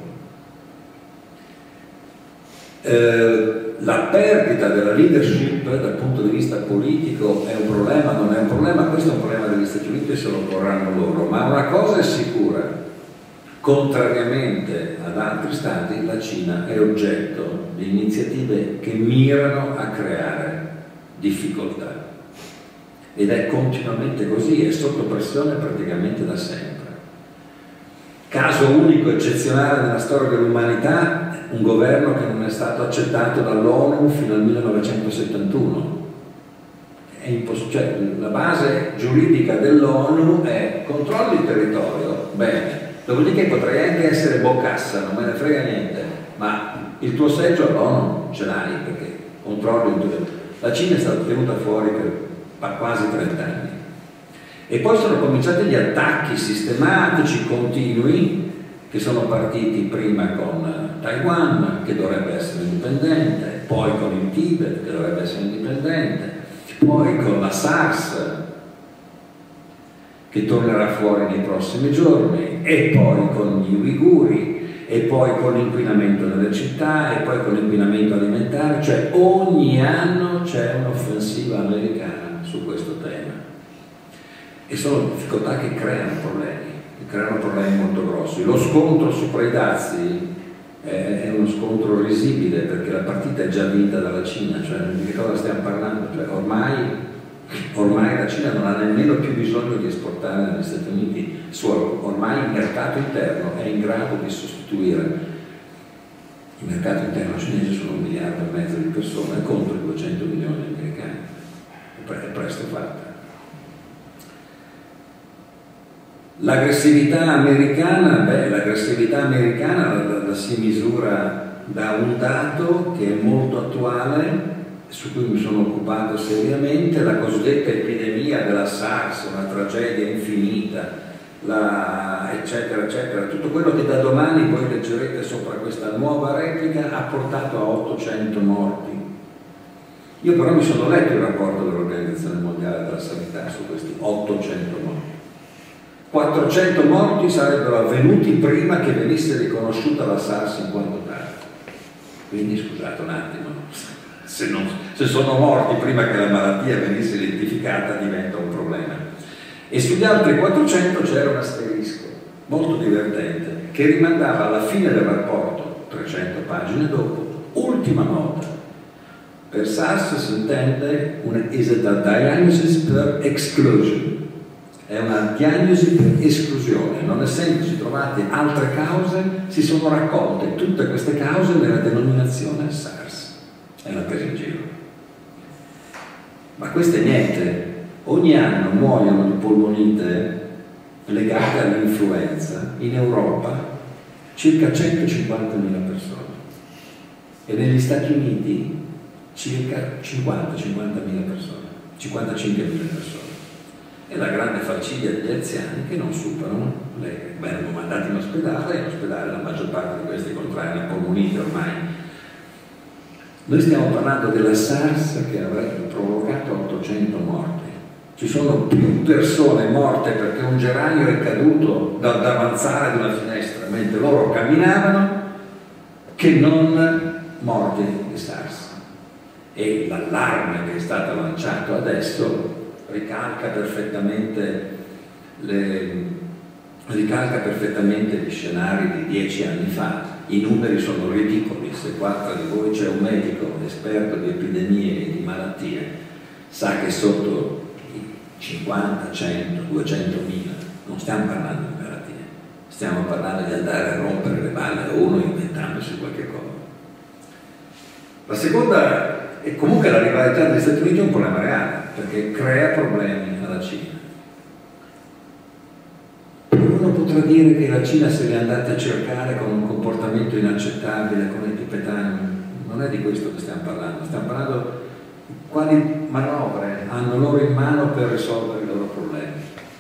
Eh, la perdita della leadership dal punto di vista politico è un problema, non è un problema, questo è un problema degli Stati Uniti e se lo porranno loro, ma una cosa è sicura, contrariamente ad altri stati la Cina è oggetto di iniziative che mirano a creare difficoltà ed è continuamente così, è sotto pressione praticamente da sempre. Caso unico, eccezionale nella storia dell'umanità, un governo che non è stato accettato dall'ONU fino al millenovecentosettantuno. È cioè, la base giuridica dell'ONU è controlli il territorio, bene, dopodiché potrei anche essere boccassa, non me ne frega niente, ma il tuo seggio all'ONU ce l'hai perché controlli il tuo. La Cina è stata tenuta fuori per quasi trent'anni. E poi sono cominciati gli attacchi sistematici, continui, che sono partiti prima con Taiwan, che dovrebbe essere indipendente, poi con il Tibet, che dovrebbe essere indipendente, poi con la SARS, che tornerà fuori nei prossimi giorni, e poi con gli uiguri, e poi con l'inquinamento nelle città, e poi con l'inquinamento alimentare, cioè ogni anno c'è un'offensiva americana su questo tema. E sono difficoltà che creano problemi, che creano problemi molto grossi. Lo scontro su quei dazi è uno scontro risibile perché la partita è già vinta dalla Cina, cioè di che cosa stiamo parlando? Cioè, ormai, ormai la Cina non ha nemmeno più bisogno di esportare negli Stati Uniti, ormai il mercato interno è in grado di sostituire. Il mercato interno cinese sono un miliardo e mezzo di persone contro i duecento milioni americani, è presto fatta. L'aggressività americana, beh, l'aggressività americana la, la si misura da un dato che è molto attuale, su cui mi sono occupato seriamente, la cosiddetta epidemia della SARS, una tragedia infinita, la, eccetera, eccetera. Tutto quello che da domani voi leggerete sopra questa nuova replica ha portato a ottocento morti. Io però mi sono letto il rapporto dell'Organizzazione Mondiale della Sanità su questi ottocento morti. quattrocento morti sarebbero avvenuti prima che venisse riconosciuta la SARS in quanto tale. Quindi scusate un attimo, se, non, se sono morti prima che la malattia venisse identificata diventa un problema. E sugli altri quattrocento c'era un asterisco molto divertente che rimandava alla fine del rapporto, trecento pagine dopo, ultima nota. Per SARS si intende una is a diagnosis per exclusion. È una diagnosi per esclusione, non essendosi trovate altre cause, si sono raccolte tutte queste cause nella denominazione SARS. È una presa in giro. Ma questo è niente. Ogni anno muoiono di polmonite legate all'influenza in Europa circa centocinquantamila persone e negli Stati Uniti circa cinquanta cinquantamila persone, cinquantacinquemila persone. E la grande falcidia degli anziani che non superano, le vengono mandati in ospedale e in ospedale la maggior parte di questi contrae la polmonite ormai. Noi stiamo parlando della SARS che avrebbe provocato ottocento morti. Ci sono più persone morte perché un geranio è caduto da, da avanzare di una finestra mentre loro camminavano che non morti di SARS. E l'allarme che è stato lanciato adesso ricalca perfettamente, le, ricalca perfettamente gli scenari di dieci anni fa. I numeri sono ridicoli. Se qua tra di voi c'è un medico esperto di epidemie e di malattie, sa che sotto cinquanta, cento, duecentomila, non stiamo parlando di malattie, stiamo parlando di andare a rompere le balle a uno inventandosi qualche cosa. La seconda è comunque la rivalità degli Stati Uniti è un problema reale, perché crea problemi alla Cina. Uno potrà dire che la Cina se li è andata a cercare con un comportamento inaccettabile, con i tibetani, non è di questo che stiamo parlando, stiamo parlando quali manovre hanno loro in mano per risolvere i loro problemi.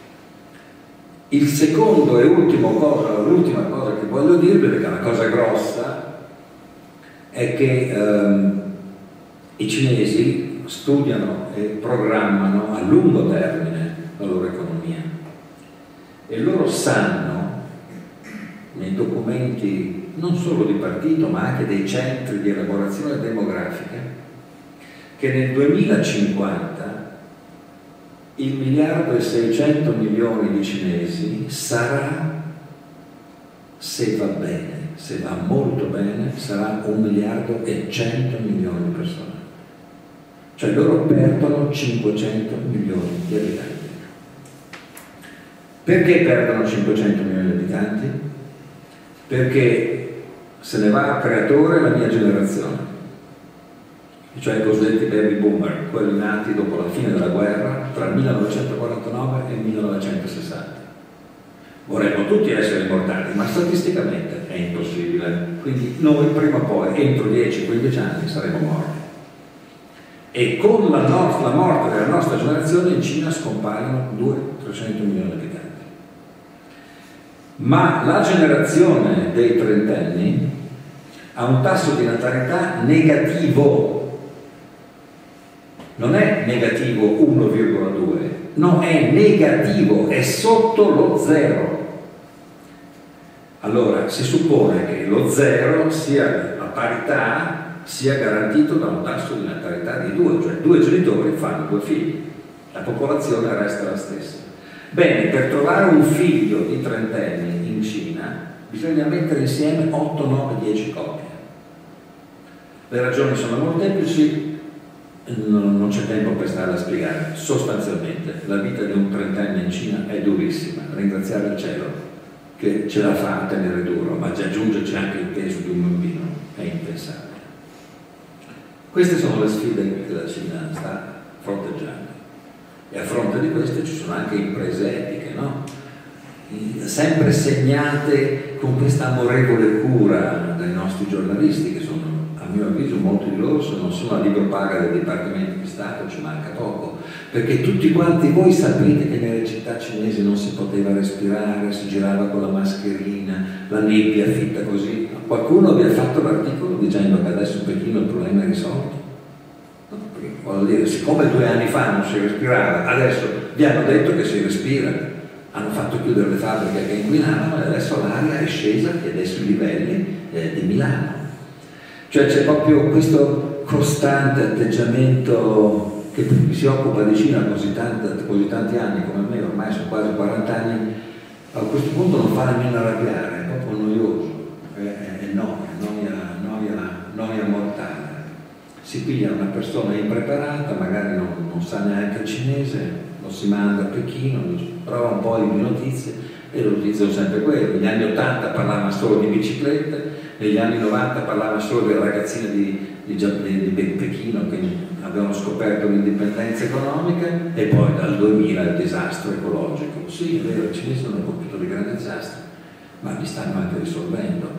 Il secondo e ultimo cosa, l'ultima cosa che voglio dirvi, perché è una cosa grossa, è che ehm, i cinesi studiano e programmano a lungo termine la loro economia e loro sanno nei documenti non solo di partito ma anche dei centri di elaborazione demografica che nel duemilacinquanta il miliardo e seicento milioni di cinesi sarà, se va bene, se va molto bene, sarà un miliardo e cento milioni di persone. Cioè loro perdono cinquecento milioni di abitanti. Perché perdono cinquecento milioni di abitanti? Perché se ne va a creatore la mia generazione, cioè i cosiddetti baby boomer, quelli nati dopo la fine della guerra tra il millenovecentoquarantanove e il millenovecentosessanta. Vorremmo tutti essere immortali, ma statisticamente è impossibile. Quindi noi prima o poi, entro dieci quindici anni, saremo morti. E con la, no la morte della nostra generazione in Cina scompaiono duecento trecento milioni di abitanti. Ma la generazione dei trentenni ha un tasso di natalità negativo. Non è negativo uno virgola due, no, è negativo, è sotto lo zero. Allora si suppone che lo zero sia la parità, sia garantito da un tasso di natalità di due, cioè due genitori fanno due figli, la popolazione resta la stessa. Bene, per trovare un figlio di trentenni in Cina bisogna mettere insieme otto, nove, dieci coppie. Le ragioni sono molteplici. Non, non c'è tempo per stare a spiegare. Sostanzialmente la vita di un trentenne in Cina è durissima, ringraziare il cielo che ce la fa a tenere duro, ma già aggiungerci anche il peso di un bambino è impensabile. Queste sono le sfide che la Cina sta fronteggiando e a fronte di queste ci sono anche imprese etiche, no? Sempre segnate con questa amorevole cura dai nostri giornalisti che sono, a mio avviso, molti di loro sono, sono a libro paga del Dipartimento di Stato, ci manca poco, perché tutti quanti voi sapete che nelle città cinesi non si poteva respirare, si girava con la mascherina, la nebbia fitta così. Qualcuno vi ha fatto l'articolo dicendo che adesso a Pechino il problema è risolto? No, perché, voglio dire, siccome due anni fa non si respirava, adesso vi hanno detto che si respira, hanno fatto chiudere le fabbriche che inquinavano e adesso l'aria è scesa ed è sui livelli eh, di Milano. Cioè c'è proprio questo costante atteggiamento che per chi si occupa di Cina così, tanta, così tanti anni come me, ormai sono quasi quaranta anni, a questo punto non fa nemmeno arrabbiare, è proprio noioso, è, è, è noia, noia, noia, noia mortale. Si piglia una persona impreparata, magari non, non sa neanche il cinese, lo si manda a Pechino, trova un po' di notizie e le notizie sono sempre quelle. Negli anni ottanta parlavano solo di biciclette, negli anni novanta parlavano solo delle ragazzine di, di, di, di Pechino che avevano scoperto l'indipendenza economica e poi dal duemila il disastro ecologico. Sì, è vero, i cinesi hanno compiuto dei grandi disastri, ma li stanno anche risolvendo.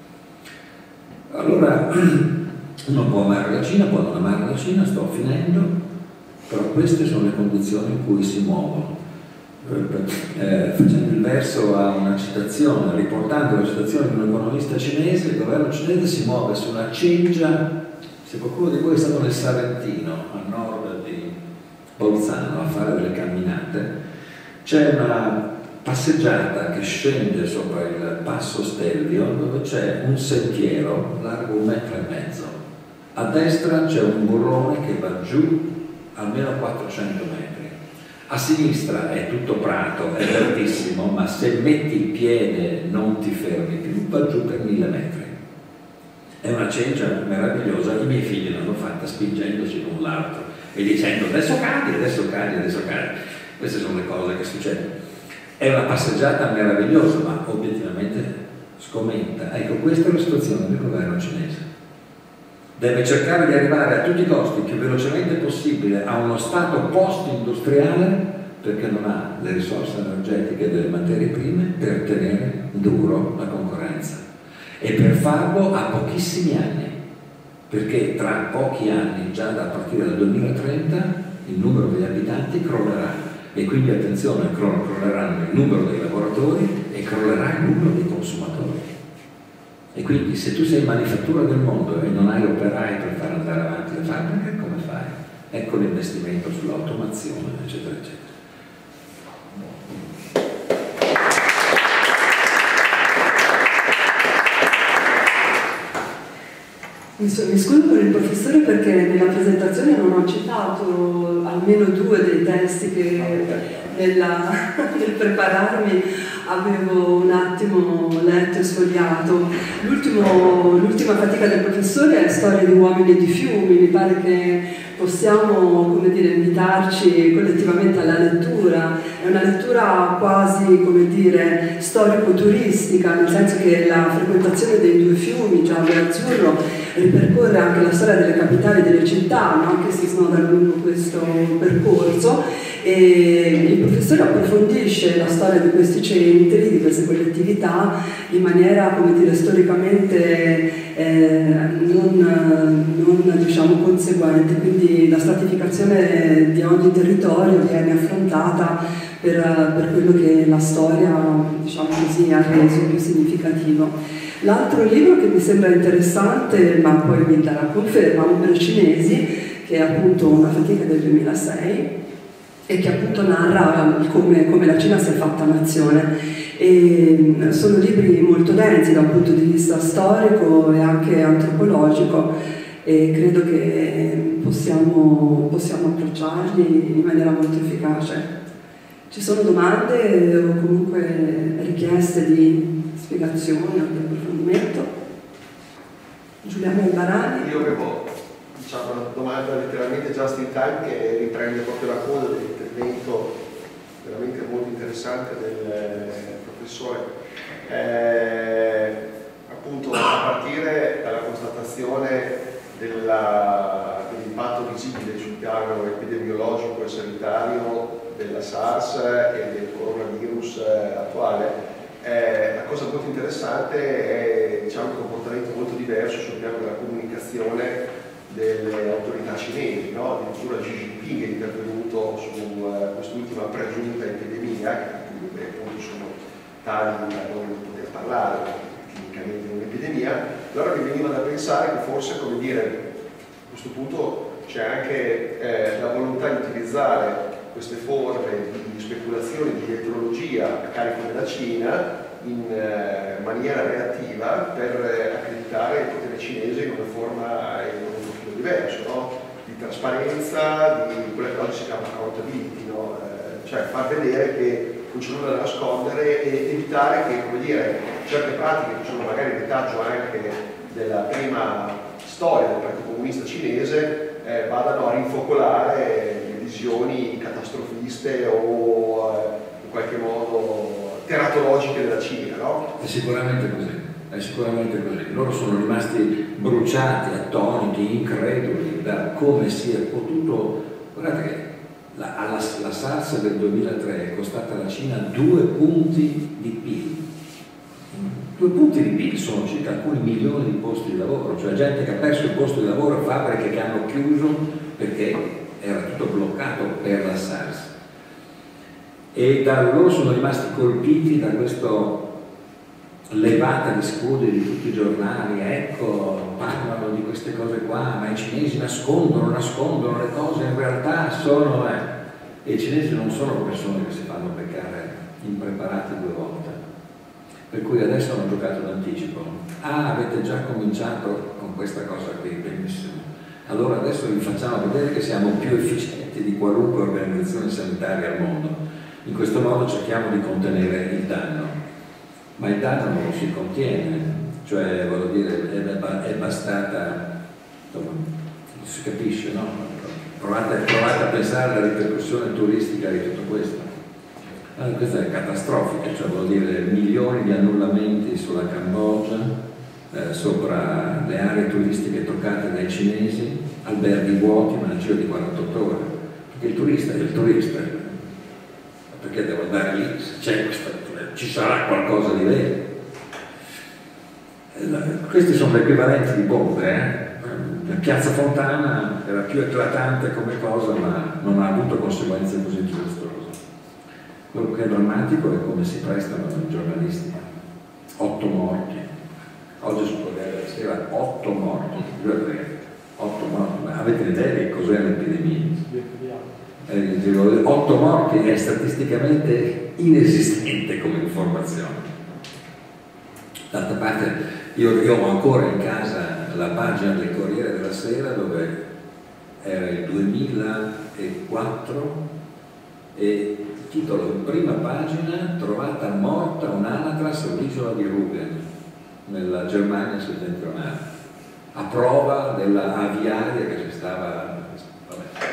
Allora, uno può amare la Cina, può non amare la Cina, sto finendo, però queste sono le condizioni in cui si muovono. Eh, facendo il verso a una citazione, riportando la citazione di un economista cinese, il governo cinese si muove su una cinghia. Se qualcuno di voi è stato nel Salentino, a nord di, Bolzano a fare delle camminate, c'è una passeggiata che scende sopra il passo Stelvio dove c'è un sentiero largo un metro e mezzo. A destra c'è un burrone che va giù almeno quattrocento metri. A sinistra è tutto prato, è verdissimo, ma se metti il piede non ti fermi più, va giù per mille metri. È una cencia meravigliosa, i miei figli l'hanno fatta spingendoci l'un l'altro e dicendo adesso cadi, adesso cadi, adesso cadi. Queste sono le cose che succedono. È una passeggiata meravigliosa, ma obiettivamente sgomenta. Ecco, questa è la situazione del governo cinese. Deve cercare di arrivare a tutti i costi, più velocemente possibile, a uno stato post-industriale, perché non ha le risorse energetiche e delle materie prime per tenere duro la concorrenza. E per farlo a pochissimi anni, perché tra pochi anni, già da partire dal duemilatrenta, il numero degli abitanti crollerà. E quindi attenzione, crolleranno il numero dei lavoratori e crollerà il numero dei consumatori. E quindi se tu sei manifattura del mondo e non hai operai per far andare avanti le fabbriche, come fai? Ecco l'investimento sull'automazione, eccetera, eccetera. Mi scuso con il professore perché nella presentazione non ho citato almeno due dei testi che nella, nel prepararmi avevo un attimo letto e sfogliato. L'ultima fatica del professore è Storia di uomini e di fiumi. Mi pare che possiamo, come dire, invitarci collettivamente alla lettura. È una lettura quasi, come dire, storico-turistica, nel senso che la frequentazione dei due fiumi, Giallo e Azzurro, ripercorre anche la storia delle capitali delle città, no? Che si snoda lungo questo percorso, e il professore approfondisce la storia di questi centri, di queste collettività, in maniera, come dire, storicamente eh, non, non diciamo conseguente, quindi la stratificazione di ogni territorio viene affrontata per, per quello che la storia, diciamo così, ha reso più significativo. L'altro libro che mi sembra interessante, ma poi mi darà conferma, Ombre cinesi, che è appunto una fatica del duemilasei e che appunto narra come, come la Cina si è fatta nazione. E sono libri molto densi da un punto di vista storico e anche antropologico, e credo che possiamo, possiamo approcciarli in maniera molto efficace. Ci sono domande o comunque richieste di spiegazioni o di approfondimento? Giuliano Barani. Io avevo, diciamo, una domanda letteralmente just in time che riprende proprio la coda dell'intervento veramente molto interessante del professore. Eh, appunto, a partire dalla constatazione dell'impatto visibile sul piano epidemiologico e sanitario della SARS e del coronavirus attuale, eh, la cosa molto interessante è, diciamo, un comportamento molto diverso sul piano della comunicazione delle autorità cinesi, no? Addirittura Xi Jinping è intervenuto su uh, quest'ultima pregiunta epidemia, che appunto sono tali da non poter parlare clinicamente di un'epidemia. Allora mi veniva da pensare che forse, come dire, a questo punto c'è anche eh, la volontà di utilizzare queste forme di speculazione, di eterologia a carico della Cina in eh, maniera reattiva per eh, accreditare il potere cinese in una forma e in un profilo diverso, no? Di trasparenza, di quella che oggi si chiama accountability, no? Eh, cioè far vedere che non c'è nulla da nascondere e evitare che, come dire, certe pratiche che sono magari retaggio anche della prima storia del Partito Comunista cinese eh, vadano a rinfocolare visioni catastrofiste o eh, in qualche modo teratologiche della Cina, no? È sicuramente così, è sicuramente così. Loro sono rimasti bruciati, attoniti, increduli da come si è potuto. Guardate che la, alla, la SARS del duemilatré è costata alla Cina due punti di P I L. Due punti di P I L sono circa alcuni milioni di posti di lavoro, cioè gente che ha perso il posto di lavoro, fabbriche che hanno chiuso perché era tutto bloccato per la SARS. E da loro sono rimasti colpiti da questo levata di scudi di tutti i giornali, ecco, parlano di queste cose qua, ma i cinesi nascondono, nascondono le cose, in realtà sono... Eh. E i cinesi non sono persone che si fanno beccare impreparati due volte, per cui adesso hanno giocato d'anticipo. Ah, avete già cominciato con questa cosa qui, benissimo. Allora adesso vi facciamo vedere che siamo più efficienti di qualunque organizzazione sanitaria al mondo. In questo modo cerchiamo di contenere il danno, ma il danno non lo si contiene, cioè voglio dire è, è bastata, si capisce, no? Provate, provate a pensare alla ripercussione turistica di tutto questo. Allora, questa è catastrofica, cioè vuol dire milioni di annullamenti sulla Cambogia, eh, sopra le aree turistiche toccate dai cinesi, alberghi vuoti ma nel giro di quarantotto ore, perché il turista è il turista, perché devo andare lì, se c'è questa, ci sarà qualcosa di vero. Questi sono le equivalenze di bombe, eh? La Piazza Fontana era più eclatante come cosa, ma non ha avuto conseguenze così disastrose. Quello che è drammatico è come si prestano i giornalisti. Otto morti. Oggi sul Corriere della Sera otto morti. Otto morti. Ma avete idea di cos'è l'epidemia? Eh, otto morti è statisticamente inesistente come informazione. D'altra parte, io, io ho ancora in casa la pagina del Corriere della Sera dove era il duemilaquattro e il titolo in prima pagina: trovata morta un'anatra sull'isola di Rügen nella Germania settentrionale, a prova della aviaria che si stava... Vabbè.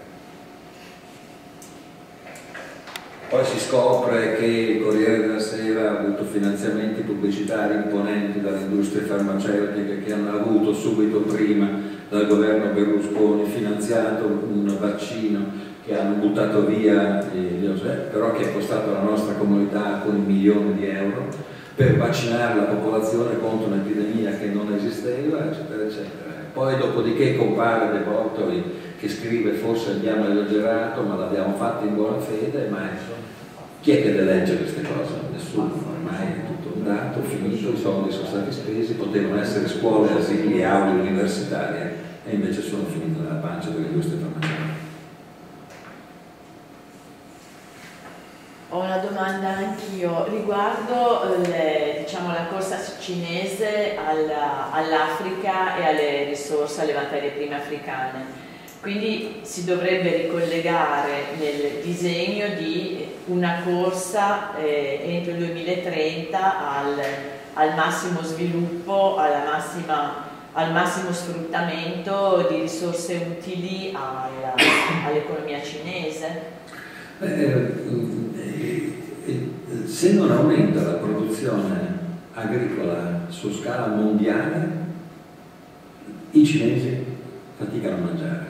Poi si scopre che il Corriere della Sera ha avuto finanziamenti pubblicitari imponenti dalle industrie farmaceutiche che hanno avuto subito prima dal governo Berlusconi finanziato un vaccino che hanno buttato via, eh, però che è costato alla nostra comunità alcuni milioni di euro per vaccinare la popolazione contro un'epidemia che non esisteva, eccetera, eccetera. Poi dopodiché compare De Bortoli che scrive: forse abbiamo esagerato, ma l'abbiamo fatto in buona fede, ma insomma, chi è che le legge queste cose? Nessuno, ormai è tutto un dato, finito, i soldi sono stati spesi, potevano essere scuole, asili e aule universitarie e invece sono finite nella pancia delle industrie farmaceutiche. Ho una domanda anch'io riguardo le, diciamo, la corsa cinese all'Africa e alle risorse, alle materie prime africane. Quindi si dovrebbe ricollegare nel disegno di una corsa eh, entro il duemilatrenta al, al massimo sviluppo, alla massima, al massimo sfruttamento di risorse utili all'economia cinese. Se non aumenta la produzione agricola su scala mondiale, i cinesi faticano a mangiare,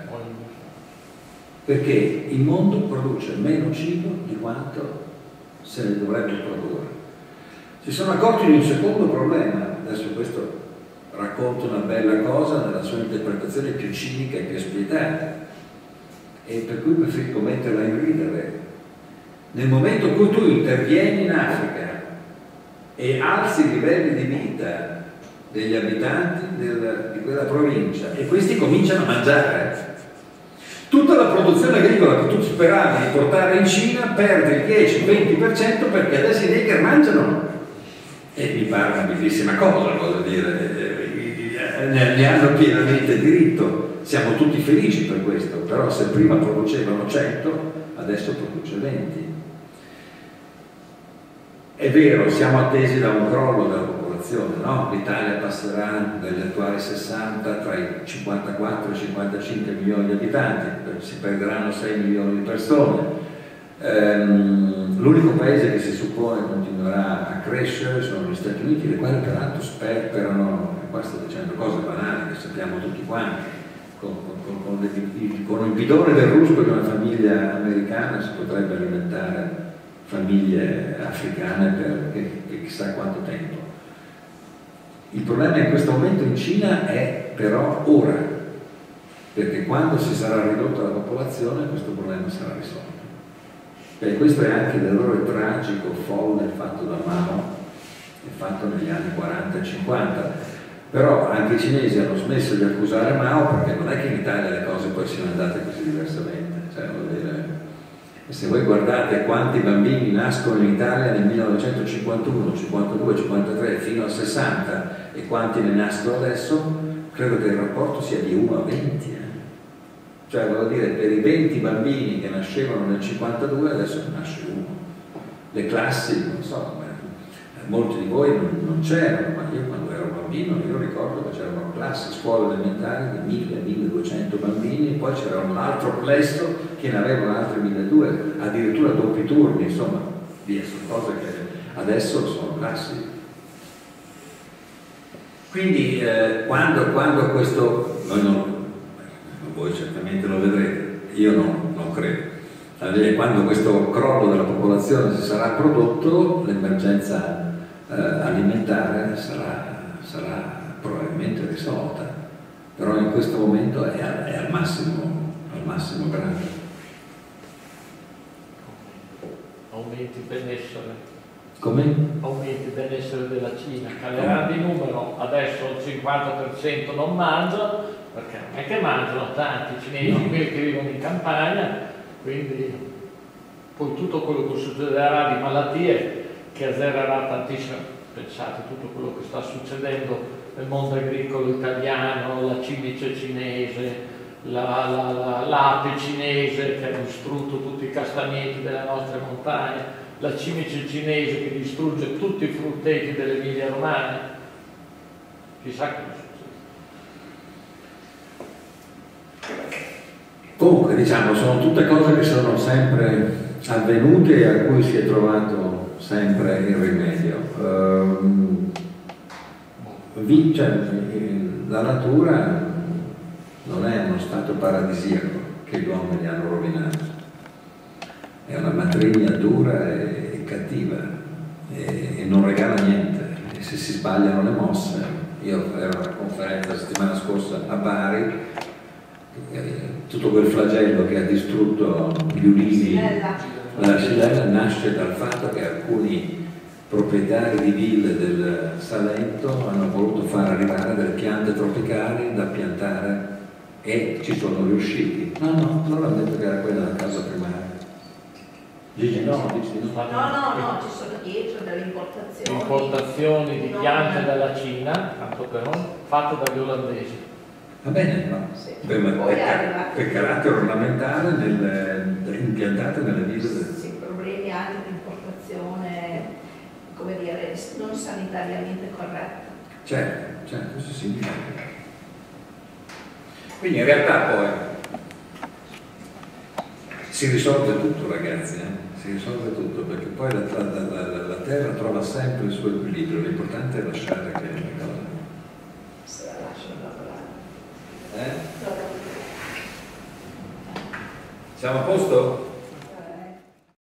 perché il mondo produce meno cibo di quanto se ne dovrebbe produrre. Si sono accorti di un secondo problema, adesso questo racconta una bella cosa nella sua interpretazione più cinica e più spietata, e per cui preferisco metterla in ridere. Nel momento in cui tu intervieni in Africa e alzi i livelli di vita degli abitanti del, di quella provincia e questi cominciano a mangiare, tutta la produzione agricola che tu speravi di portare in Cina perde il dieci venti per cento perché adesso i Neger mangiano. E mi pare una bellissima cosa, voglio dire, ne hanno pienamente diritto, siamo tutti felici per questo, però se prima producevano cento, adesso produce venti. È vero, siamo attesi da un crollo della popolazione, no? L'Italia passerà dagli attuali sessanta tra i cinquantaquattro e i cinquantacinque milioni di abitanti, si perderanno sei milioni di persone. Ehm, l'unico paese che si suppone continuerà a crescere sono gli Stati Uniti, le quali peraltro sperperano, e qua sto dicendo cose banali che sappiamo tutti quanti, con, con, con, le, con il bidone del rusco di una famiglia americana si potrebbe alimentare famiglie africane per che, che chissà quanto tempo. Il problema in questo momento in Cina è però ora, perché quando si sarà ridotta la popolazione questo problema sarà risolto. E questo è anche l'errore tragico, folle fatto da Mao, è fatto negli anni quaranta e cinquanta, però anche i cinesi hanno smesso di accusare Mao, perché non è che in Italia le cose poi siano andate così diversamente, cioè, vuol dire, se voi guardate quanti bambini nascono in Italia nel millenovecentocinquantuno, cinquantadue, cinquantatré fino al sessanta e quanti ne nascono adesso, credo che il rapporto sia di uno a venti. Eh. Cioè, vuol dire, per i venti bambini che nascevano nel cinquantadue adesso ne nasce uno. Le classi, non so, molti di voi non, non c'erano, ma io quando ero bambino io ricordo che c'erano classi, scuole elementari di mille milleduecento bambini, e poi c'era un altro plesso che ne avevano altri milleduecento, addirittura doppi turni, insomma, via, sono cose che adesso sono classi. Quindi eh, quando, quando questo, noi non, voi certamente lo vedrete, io no, non credo, quando questo crollo della popolazione si sarà prodotto, l'emergenza eh, alimentare sarà, sarà probabilmente risolta, però in questo momento è, è al massimo, al massimo grado. Aumenti il benessere. Come? Aumenti il benessere della Cina, calerà di numero, adesso il cinquanta per cento non mangia, perché non è che mangiano tanti cinesi, no, quelli che vivono in campagna, quindi poi tutto quello che succederà di malattie che azzererà tantissimo. Pensate tutto quello che sta succedendo nel mondo agricolo italiano, la cimice cinese, la, la, la, l'ape cinese che ha distrutto tutti i castagneti delle nostre montagne, la cimice cinese che distrugge tutti i frutteti dell'Emilia Romagna, chissà cosa succede. Comunque, diciamo, sono tutte cose che sono sempre avvenute e a cui si è trovato sempre il rimedio. Um, cioè, la natura non è uno stato paradisiaco che gli uomini hanno rovinato, è una matrigna dura e, e cattiva e, e non regala niente, e se si sbagliano le mosse, io ero a una conferenza la settimana scorsa a Bari, tutto quel flagello che ha distrutto gli ulivi, la xylella nasce dal fatto che alcuni proprietari di ville del Salento hanno voluto far arrivare delle piante tropicali da piantare e ci sono riusciti. No, no, loro hanno detto che era quella la causa primaria. Gigi, no, dici no. No, no, no, ci sono dietro delle importazioni. Importazioni di piante non... dalla Cina, tanto per non, fatte dagli olandesi. Va bene, no? Sì. Beh, ma per, per carattere ornamentale nel, impiantate nelle ville. Sì, sì, problemi anche di importazione, come dire, non sanitariamente corretta. Certo, certo, sì, sì. Quindi in realtà poi si risolve tutto, ragazzi, eh? Si risolve tutto, perché poi la, la, la, la Terra trova sempre il suo equilibrio, l'importante è lasciare che le cose... Se la lasciano lavorare. Eh? Siamo a posto?